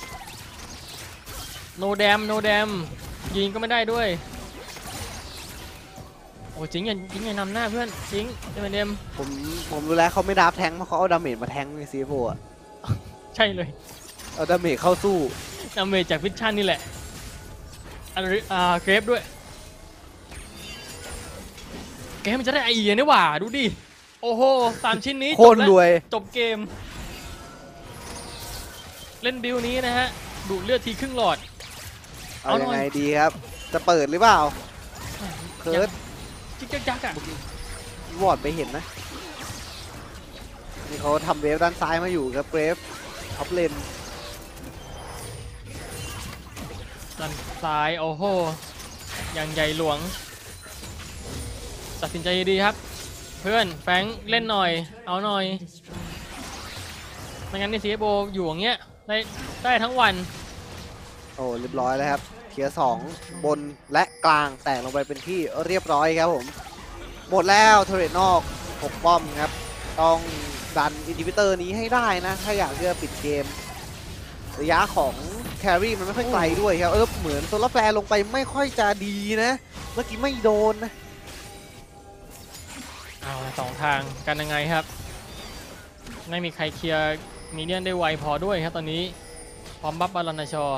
โนแดมยิงก็ไม่ได้ด้วยโอ้จริงอย่านำหน้าเพื่อนจริง M&M ผมรู้แล้วเขาไม่ดับแทงเพราะเขาเอาดาเมจมาแทงในซีโฟอ่ะใช่เลยเอาดาเมจเข้าสู้ดาเมจจากฟิชชั่นนี่แหละเกรฟด้วยเกมมันจะได้ไอเอียนี่หว่าดูดิโอ้โห3 ชิ้นนี้โคตรรวยจบเกมเล่นบิลนี้นะฮะดูดเลือดทีครึ่งหลอดเอายังไงดีครับ จะเปิดหรือเปล่าเคิร์ดจิ๊กจักอ่ะวอร์ดไปเห็นนะนี่เขาทำเวฟด้านซ้ายมาอยู่ครับเกรฟท็อปเลนด้านซ้ายโอ้โหอย่างใหญ่หลวงตัดสินใจดีครับเพื่อนแฟงเล่นหน่อยเอาหน่อยไม่งั้นนี่ซีโบอยู่อย่างเงี้ยได้ทั้งวันโอ้เรียบร้อยแล้วครับเทียร์2บนและกลางแตกลงไปเป็นที่เรียบร้อยครับผมหมดแล้วเทเรตนอก6 ป้อมครับต้องดันอินดิวิเตอร์นี้ให้ได้นะถ้าอยากจะปิดเกมระยะของแครี่มันไม่ค่อยไกลด้วยครับเหมือนโซลาร์แฟร์ลงไปไม่ค่อยจะดีนะเมื่อกี้ไม่โดนนะเอาละ2 ทางกันยังไงครับไม่มีใครเคลียร์มีเนียนได้ไวพอด้วยครับตอนนี้พร้อมบัฟบาลอนนาชอ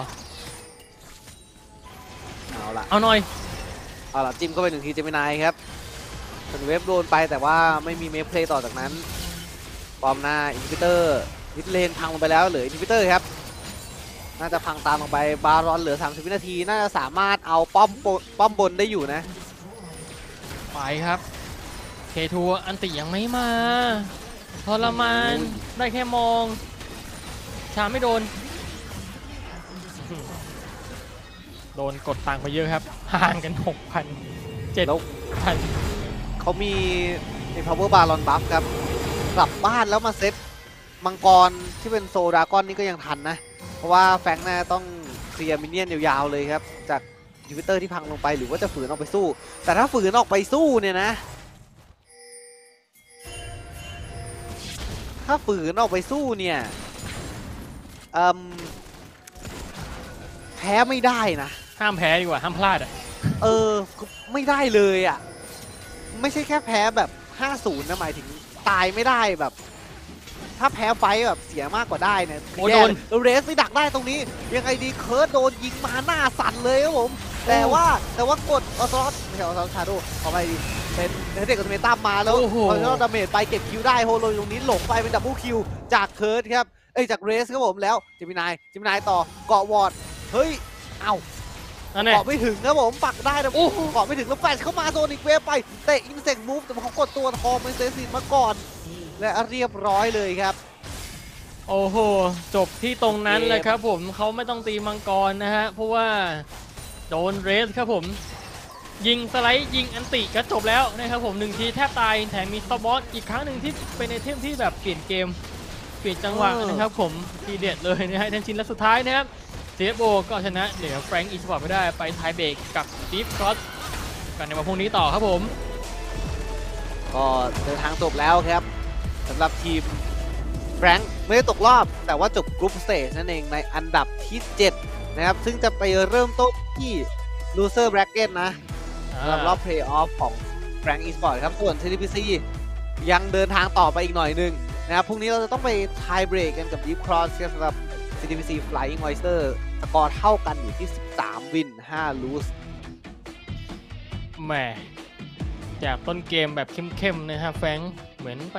เอาละเอาหน่อยจิ้มก็ไป1 ทีเจมินายครับส่วนเวฟโดนไปแต่ว่าไม่มีเมฟเพลย์ต่อจากนั้นปอมหน้าอินฟิเตอร์ฮิตเลนพังลงไปแล้วเหลืออินฟิเตอร์ครับน่าจะพังตามลงไปบารอนเหลือ30 วินาทีน่าจะสามารถเอาป้อมบนได้อยู่นะไปครับเคทัวอันติยังไม่มาทรมานได้แค่มองชาไม่โดนโดนกดตังค์ไปเยอะครับห่างกัน 6,000 แล้ว 7,000 เขามีpower baron buff ครับกลับบ้านแล้วมาเซตมังกรที่เป็นโซดากอนนี่ก็ยังทันนะเพราะว่าแฟงน่าต้องเคลียร์มินเนี่ยนยาวๆเลยครับจากยูพิเตอร์ที่พังลงไปหรือว่าจะฝืนออกไปสู้แต่ถ้าฝืนออกไปสู้เนี่ยนะถ้าฝืนออกไปสู้เนี่ยแพ้ไม่ได้นะห้ามแพ้ดีกว่าห้ามพลาดอ่ะไม่ได้เลยอ่ะไม่ใช่แค่แพ้แบบ 5-0 นะหมายถึงตายไม่ได้แบบถ้าแพ้ไฟแบบเสียมากกว่าได้เนี่ยโอ้แย่โดนแล้วเรสไปดักได้ตรงนี้ยังไงดีเคิร์ดโดนยิงมาหน้าสั่นเลยครับผมแต่ว่ากดออสลอตไม่ใช่ออสลอตชาโดขอไปดีเป็นเด็กกับเมตามาแล้วโอ้โหออสลอตดาเมจไปเก็บคิวได้โฮโลตรงนี้หลงไปเป็นดับเบิลคิวจากเคิร์ดครับจากเรสครับผมแล้วเจมินายต่อเกาะวอร์ดเฮ้ยเอ้านั่นแหละเกาะไม่ถึงครับผมปักได้แต่โอ้โหเกาะไม่ถึงแล้วแฟลชเข้ามาโซนิกเวฟไปเตะอินเซกมูฟแต่เขากดตัวทองเป็นเซซินมาก่อนและเรียบร้อยเลยครับโอ้โหจบที่ตรงนั้นเลยครับผมเขาไม่ต้องตีมังกรนะฮะเพราะว่าโดนเรสครับผมยิงสไลด์ยิงอันติก็จบแล้วนะครับผม1 ทีแทบตายแถมมีสตอบบอสอีกครั้งหนึ่งที่เป็นไอเทมที่แบบเปลี่ยนเกมเปลี่ยนจังหวะนะครับผมทีเด็ดเลยนะฮะทันชินและสุดท้ายนะครับCFO ก็ชนะเหลือแฟรงค์อีสปอร์ตไม่ได้ไปไทเบรกกับดีฟครอสกันในวันพรุ่งนี้ต่อครับผมก็เดินทางจบแล้วครับสำหรับทีมแฟรงค์ไม่ได้ตกรอบแต่ว่าจบกรุ๊ปสเตจนั่นเองในอันดับที่ 7 นะครับ ซึ่งจะไปเริ่มต้นที่ loser bracket นะสำหรับรอบ playoff ของ Frank Esports ครับ ส่วน TDPC ยังเดินทางต่อไปอีกหน่อยนึงนะครับพรุ่งนี้เราจะต้องไป tie break กันกับ Deep Cross ครับสำหรับ TDPC Flying Oyster สกอร์เท่ากันอยู่ที่13 วิน 5 lose แหมจากต้นเกมแบบเข้มๆนะฮะแฟรงค์เหมือนไป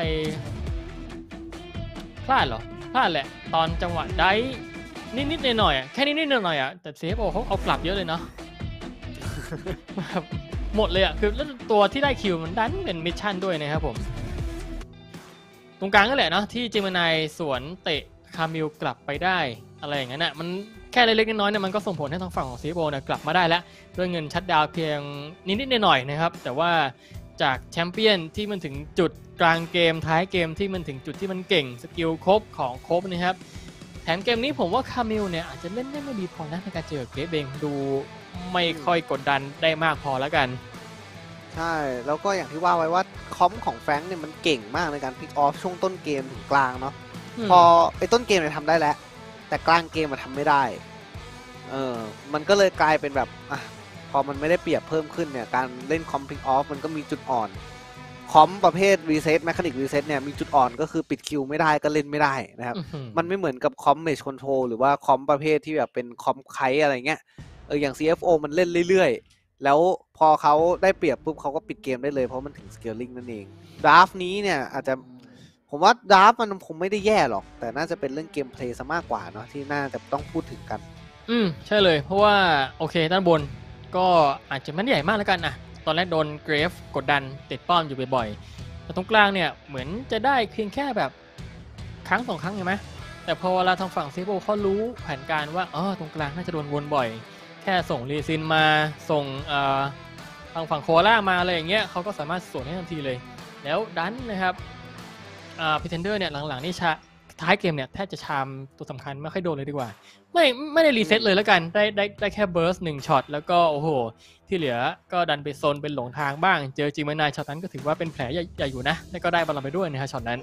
พลาดเหรอพลาดแหละตอนจังหวะได้นิดๆหน่อยๆแค่นิดๆหน่อยๆแต่ CFO เขาเอากลับเยอะเลยเนาะ แบบหมดเลยคือแล้วตัวที่ได้คิวมันดันเป็นมิชชั่นด้วยนะครับผมตรงกลางก็แหละเนาะที่เจมินายสวนเตะคามิลกลับไปได้อะไรอย่างนั้นมันแค่เล็กๆน้อยๆเนี่ยมันก็ส่งผลให้ทางฝั่งของ CFO เนี่ยกลับมาได้แล้วด้วยเงินชัดดาวเพียงนิดๆหน่อยๆนะครับแต่ว่าจากแชมเปี้ยนที่มันถึงจุดกลางเกมท้ายเกมที่มันถึงจุดที่มันเก่งสกิลครบของครบนะครับแถมเกมนี้ผมว่าคามิลเนี่ยอาจจะเล่นได้ไม่ดีพอนะในการเจอเกรฟเบงดูไม่ค่อยกดดันได้มากพอแล้วกันใช่แล้วก็อย่างที่ว่าไว้ว่าคอมของแฟรงค์เนี่ยมันเก่งมากในการพิกออฟช่วงต้นเกมถึงกลางเนาะพอไอ้ต้นเกมเนี่ยทำได้แล้วแต่กลางเกมมันทำไม่ได้มันก็เลยกลายเป็นแบบพอมันไม่ได้เปรียบเพิ่มขึ้นเนี่ยการเล่นคอมพิกออฟมันก็มีจุดอ่อนคอมประเภทรีเซ็ตแมคานิกรีเซ็ตเนี่ยมีจุดอ่อนก็คือปิดคิวไม่ได้ก็เล่นไม่ได้นะครับมันไม่เหมือนกับคอมเมจคอนโทรลหรือว่าคอมประเภทที่แบบเป็นคอมไคอะไรเงี้ยอย่าง CFO มันเล่นเรื่อยๆแล้วพอเขาได้เปรียบปุ๊บเขาก็ปิดเกมได้เลยเพราะมันถึงสเกลลิ่งนั่นเองดราฟนี้เนี่ยอาจจะผมว่าดราฟมันคงไม่ได้แย่หรอกแต่น่าจะเป็นเรื่องเกมเพลย์ซะมากกว่าเนาะที่น่าจะต้องพูดถึงกันใช่เลยเพราะว่าโอเคด้านบนก็อาจจะไม่ได้ใหญ่มากแล้วกันนะตอนแรกโดนเกรฟกดดันติดป้อมอยู่บ่อยๆแต่ตรงกลางเนี่ยเหมือนจะได้เพียงแค่แบบครั้ง2 ครั้งใช่ไหมแต่พอเวลาทางฝั่งซีโบเขารู้แผนการว่าตรงกลางน่าจะโดนวนบ่อยแค่ส่งรีซินมาส่งทางฝั่งโคล่ามาอะไรอย่างเงี้ยเขาก็สามารถสวนให้ทันทีเลยแล้วดันนะครับพิเทนเดอร์เนี่ยหลังๆนี่ท้ายเกมเนี่ยแทบจะชามตัวสำคัญไม่ค่อยโดนเลยดีกว่าไม่ได้รีเซ็ตเลยแล้วกันได้แค่เบิร์ส1ช็อตแล้วก็โอ้โหที่เหลือก็ดันไปโซนเป็นหลงทางบ้างเจอจิมนายช็อตนั้นก็ถือว่าเป็นแผลใหญ่อยู่นะแล้วก็ได้บอลไปด้วยนะฮะช็อตนั้น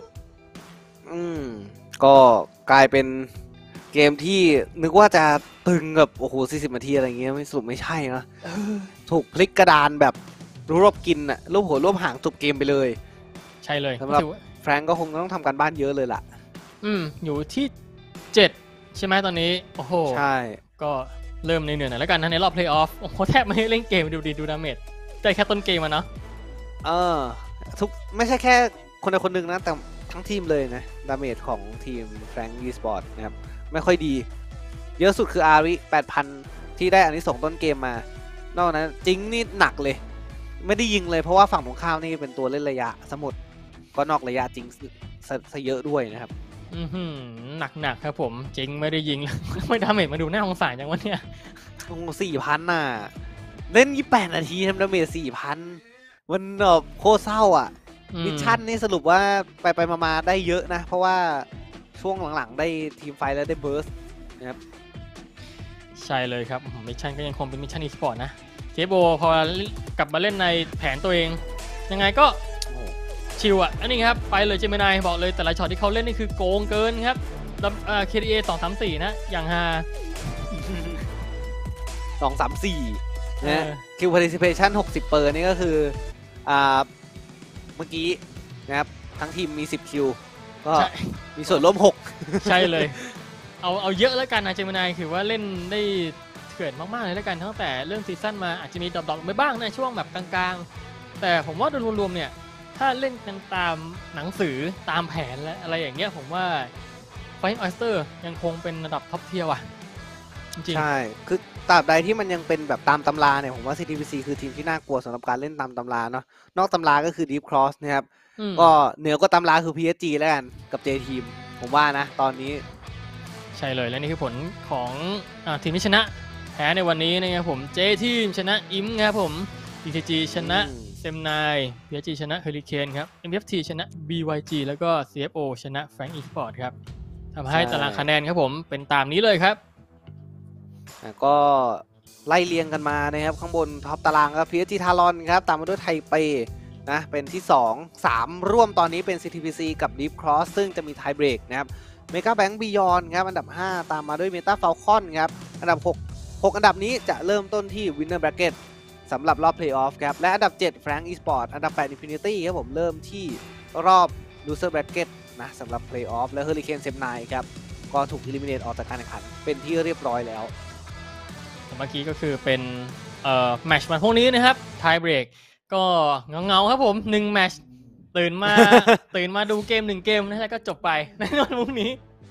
ก็กลายเป็นเกมที่นึกว่าจะตึงกับโอ้โห40 นาทีอะไรเงี้ยไม่สุดไม่ใช่นะถูกพลิกกระดานแบบรวบกินอะรวบหัวรวบหางจบเกมไปเลยใช่เลยสำหรับแฟรงก์ก็คงต้องทำการบ้านเยอะเลยล่ะอยู่ที่7ใช่ไหมตอนนี้โอ้โหใช่ก็เริ่มเหนื่อยหน่อยแล้วกันนะในรอบเพลย์ออฟโอ้โหแทบไม่ได้เล่นเกมดูดาเมจได้แค่ต้นเกมเนาะทุกไม่ใช่แค่คนใดคนหนึ่งนะแต่ทั้งทีมเลยนะดาเมจของทีมแฟรงก์อีสปอร์ตนะครับไม่ค่อยดีเยอะสุดคืออาริ 8,000 ที่ได้อันนี้ส่งต้นเกมมานอกนั้นจริงนี่หนักเลยไม่ได้ยิงเลยเพราะว่าฝั่งตรงข้ามนี่เป็นตัวเล่นระยะสมุดก็นอกระยะจริงซะเยอะด้วยนะครับหนักครับผมจริงไม่ได้ยิงไม่ดาเมจมาดูน่าสงสารจังวะเนี่ย 4,000 น่ะเล่น28 นาทีทำดาเมจ 4,000 มันแบบโคตรเศร้าอ่ะมิชชั่นนี่สรุปว่าไปมาได้เยอะนะเพราะว่าช่วงหลังๆได้ทีมไฟแล้วได้เบิร์สนะครับใช่เลยครับมิชชั่นก็ยังคงเป็นมิชชั่นอีสปอร์ตนะเจโบพอกลับมาเล่นในแผนตัวเองยังไงก็ชิวอันนี้ครับไปเลยเจมินายบอกเลยแต่ละช็อตที่เขาเล่นนี่คือโกงเกินครับKDA 234นะอย่างฮา 234นะคิว participation 60 เปอร์นี่ก็คือเมื่อกี้นะครับทั้งทีมมี10 คิวก็ใช่มีส่วนร่วมใช่เลย เอาเยอะแล้วกันนะเจมินายคือว่าเล่นได้เถื่อนมากๆเลยแล้วกันตั้งแต่เรื่องซีซั่นมาอาจจะมีดรอปๆไปบ้างในช่วงแบบกลางๆแต่ผมว่าโดยรวมๆเนี่ยถ้าเล่นกันตามหนังสือตามแผนและอะไรอย่างเงี้ยผมว่า Flying Oyster ยังคงเป็นระดับท็อปเทียร์ว่ะจริงใช่คือตราบใดที่มันยังเป็นแบบตามตำราเนี่ยผมว่า CTPC คือทีมที่น่ากลัวสำหรับการเล่นตามตำราเนาะนอกตำราก็คือ Deep Cross นะครับๆก็เหนือกว่าตำราคือ PSG แล้วกันกับ J Team ผมว่านะตอนนี้ใช่เลยและนี่คือผลของทีมที่ชนะแพ้ในวันนี้นะครับผมเจทีมชนะอิมครับผม DTG ชนะเซมไน PSG ชนะเฮอริเคนครับ MFT ชนะ BYG แล้วก็ CFO ชนะ Frank Esport ครับทำให้ตารางคะแนนครับผมเป็นตามนี้เลยครับก็ไล่เรียงกันมานะครับข้างบนท็อปตารางครับ PSG ทารอนครับตามมาด้วยไทเปนะเป็นที่ 2 3 ร่วมตอนนี้เป็น CTPC กับ Deep Cross ซึ่งจะมีไทเบรกนะครับ Mega Bank Beyond ครับอันดับ 5 ตามมาด้วย Meta Falcon ครับอันดับ 6 อันดับนี้จะเริ่มต้นที่ Winner Bracket สำหรับรอบ Playoff ครับและอันดับ 7 Frank Esport อันดับ 8 Infinity ครับผมเริ่มที่รอบ Loser Bracket นะสำหรับ Playoff และ Hurricane Gemini ครับก็ถูก eliminate ออกจากการแข่งขันเป็นที่เรียบร้อยแล้วเมื่อกี้ก็คือเป็นแมตช์วันพวกนี้นะครับไทเบรกก็เงาๆครับผม1แมตช์ตื่นมาดูเกม1เกมนะแล้วก็จบไปในวันพรุ่งนี้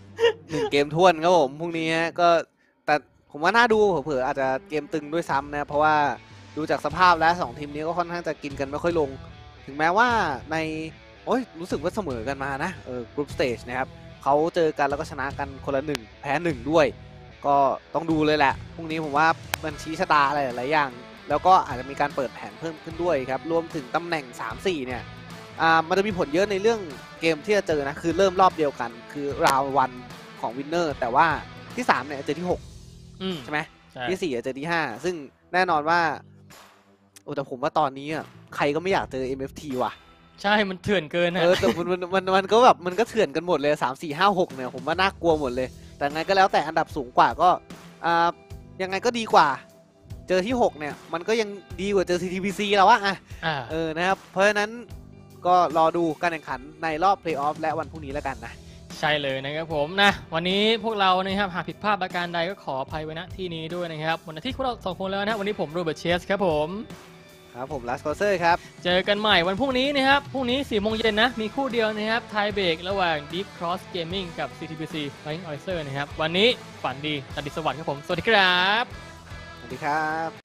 1เกมท้วนครับผมพรุ่งนี้ก็แต่ผมว่าน่าดูเผื่ออาจจะเกมตึงด้วยซ้ำนะเพราะว่าดูจากสภาพแล้ว2ทีมนี้ก็ค่อนข้างจะกินกันไม่ค่อยลงถึงแม้ว่าในรู้สึกว่าเสมอกันมานะกรุ๊ปสเตจนะครับเขาเจอกันแล้วก็ชนะกันคนละ1แพ้1ด้วยก็ต้องดูเลยแหละพรุ่งนี้ผมว่ามันชี้ชะตาอะไรหลายอย่างแล้วก็อาจจะมีการเปิดแผนเพิ่มขึ้นด้วยครับรวมถึงตำแหน่ง 3-4 เนี่ยมันจะมีผลเยอะในเรื่องเกมที่จะเจอนะคือเริ่มรอบเดียวกันคือราววันของวินเนอร์แต่ว่าที่3เนี่ยเจอที่6ใช่ไหมที่4เจอที่5ซึ่งแน่นอนว่าแต่ผมว่าตอนนี้ใครก็ไม่อยากเจอ MFT ว่ะใช่มันเถื่อนเกินนะแต่มันก็แบบมันก็เถื่อนกันหมดเลย3 4 5 6เนี่ยผมว่าน่ากลัวหมดเลยแต่ไงก็แล้วแต่อันดับสูงกว่าก็ยังไงก็ดีกว่าเจอที่6เนี่ยมันก็ยังดีกว่าเจอ CTPC แล้ววะนะครับเพราะฉะนั้นก็รอดูการแข่งขันในรอบเพลย์ออฟและวันพรุ่งนี้แล้วกันนะใช่เลยนะครับผมนะวันนี้พวกเรานะครับหากผิดพลาดประการใดก็ขออภัยไว้ณที่นี้ด้วยนะครับวันอาทิตย์พวกเรา2คนแล้วนะวันนี้ผมโรเบิร์ตเชสครับผมครับผมลัสโคเซอร์ครับเจอกันใหม่วันพรุ่งนี้นะครับพรุ่งนี้ 4:00 นนะมีคู่เดียวนะครับไทเบรกระหว่าง Deep Cross Gaming กับ CTPC Flying Oyster นะครับวันนี้ฝันดีราตรีสวัสดิ์ครับผมสวัสดีครับสวัสดีครับ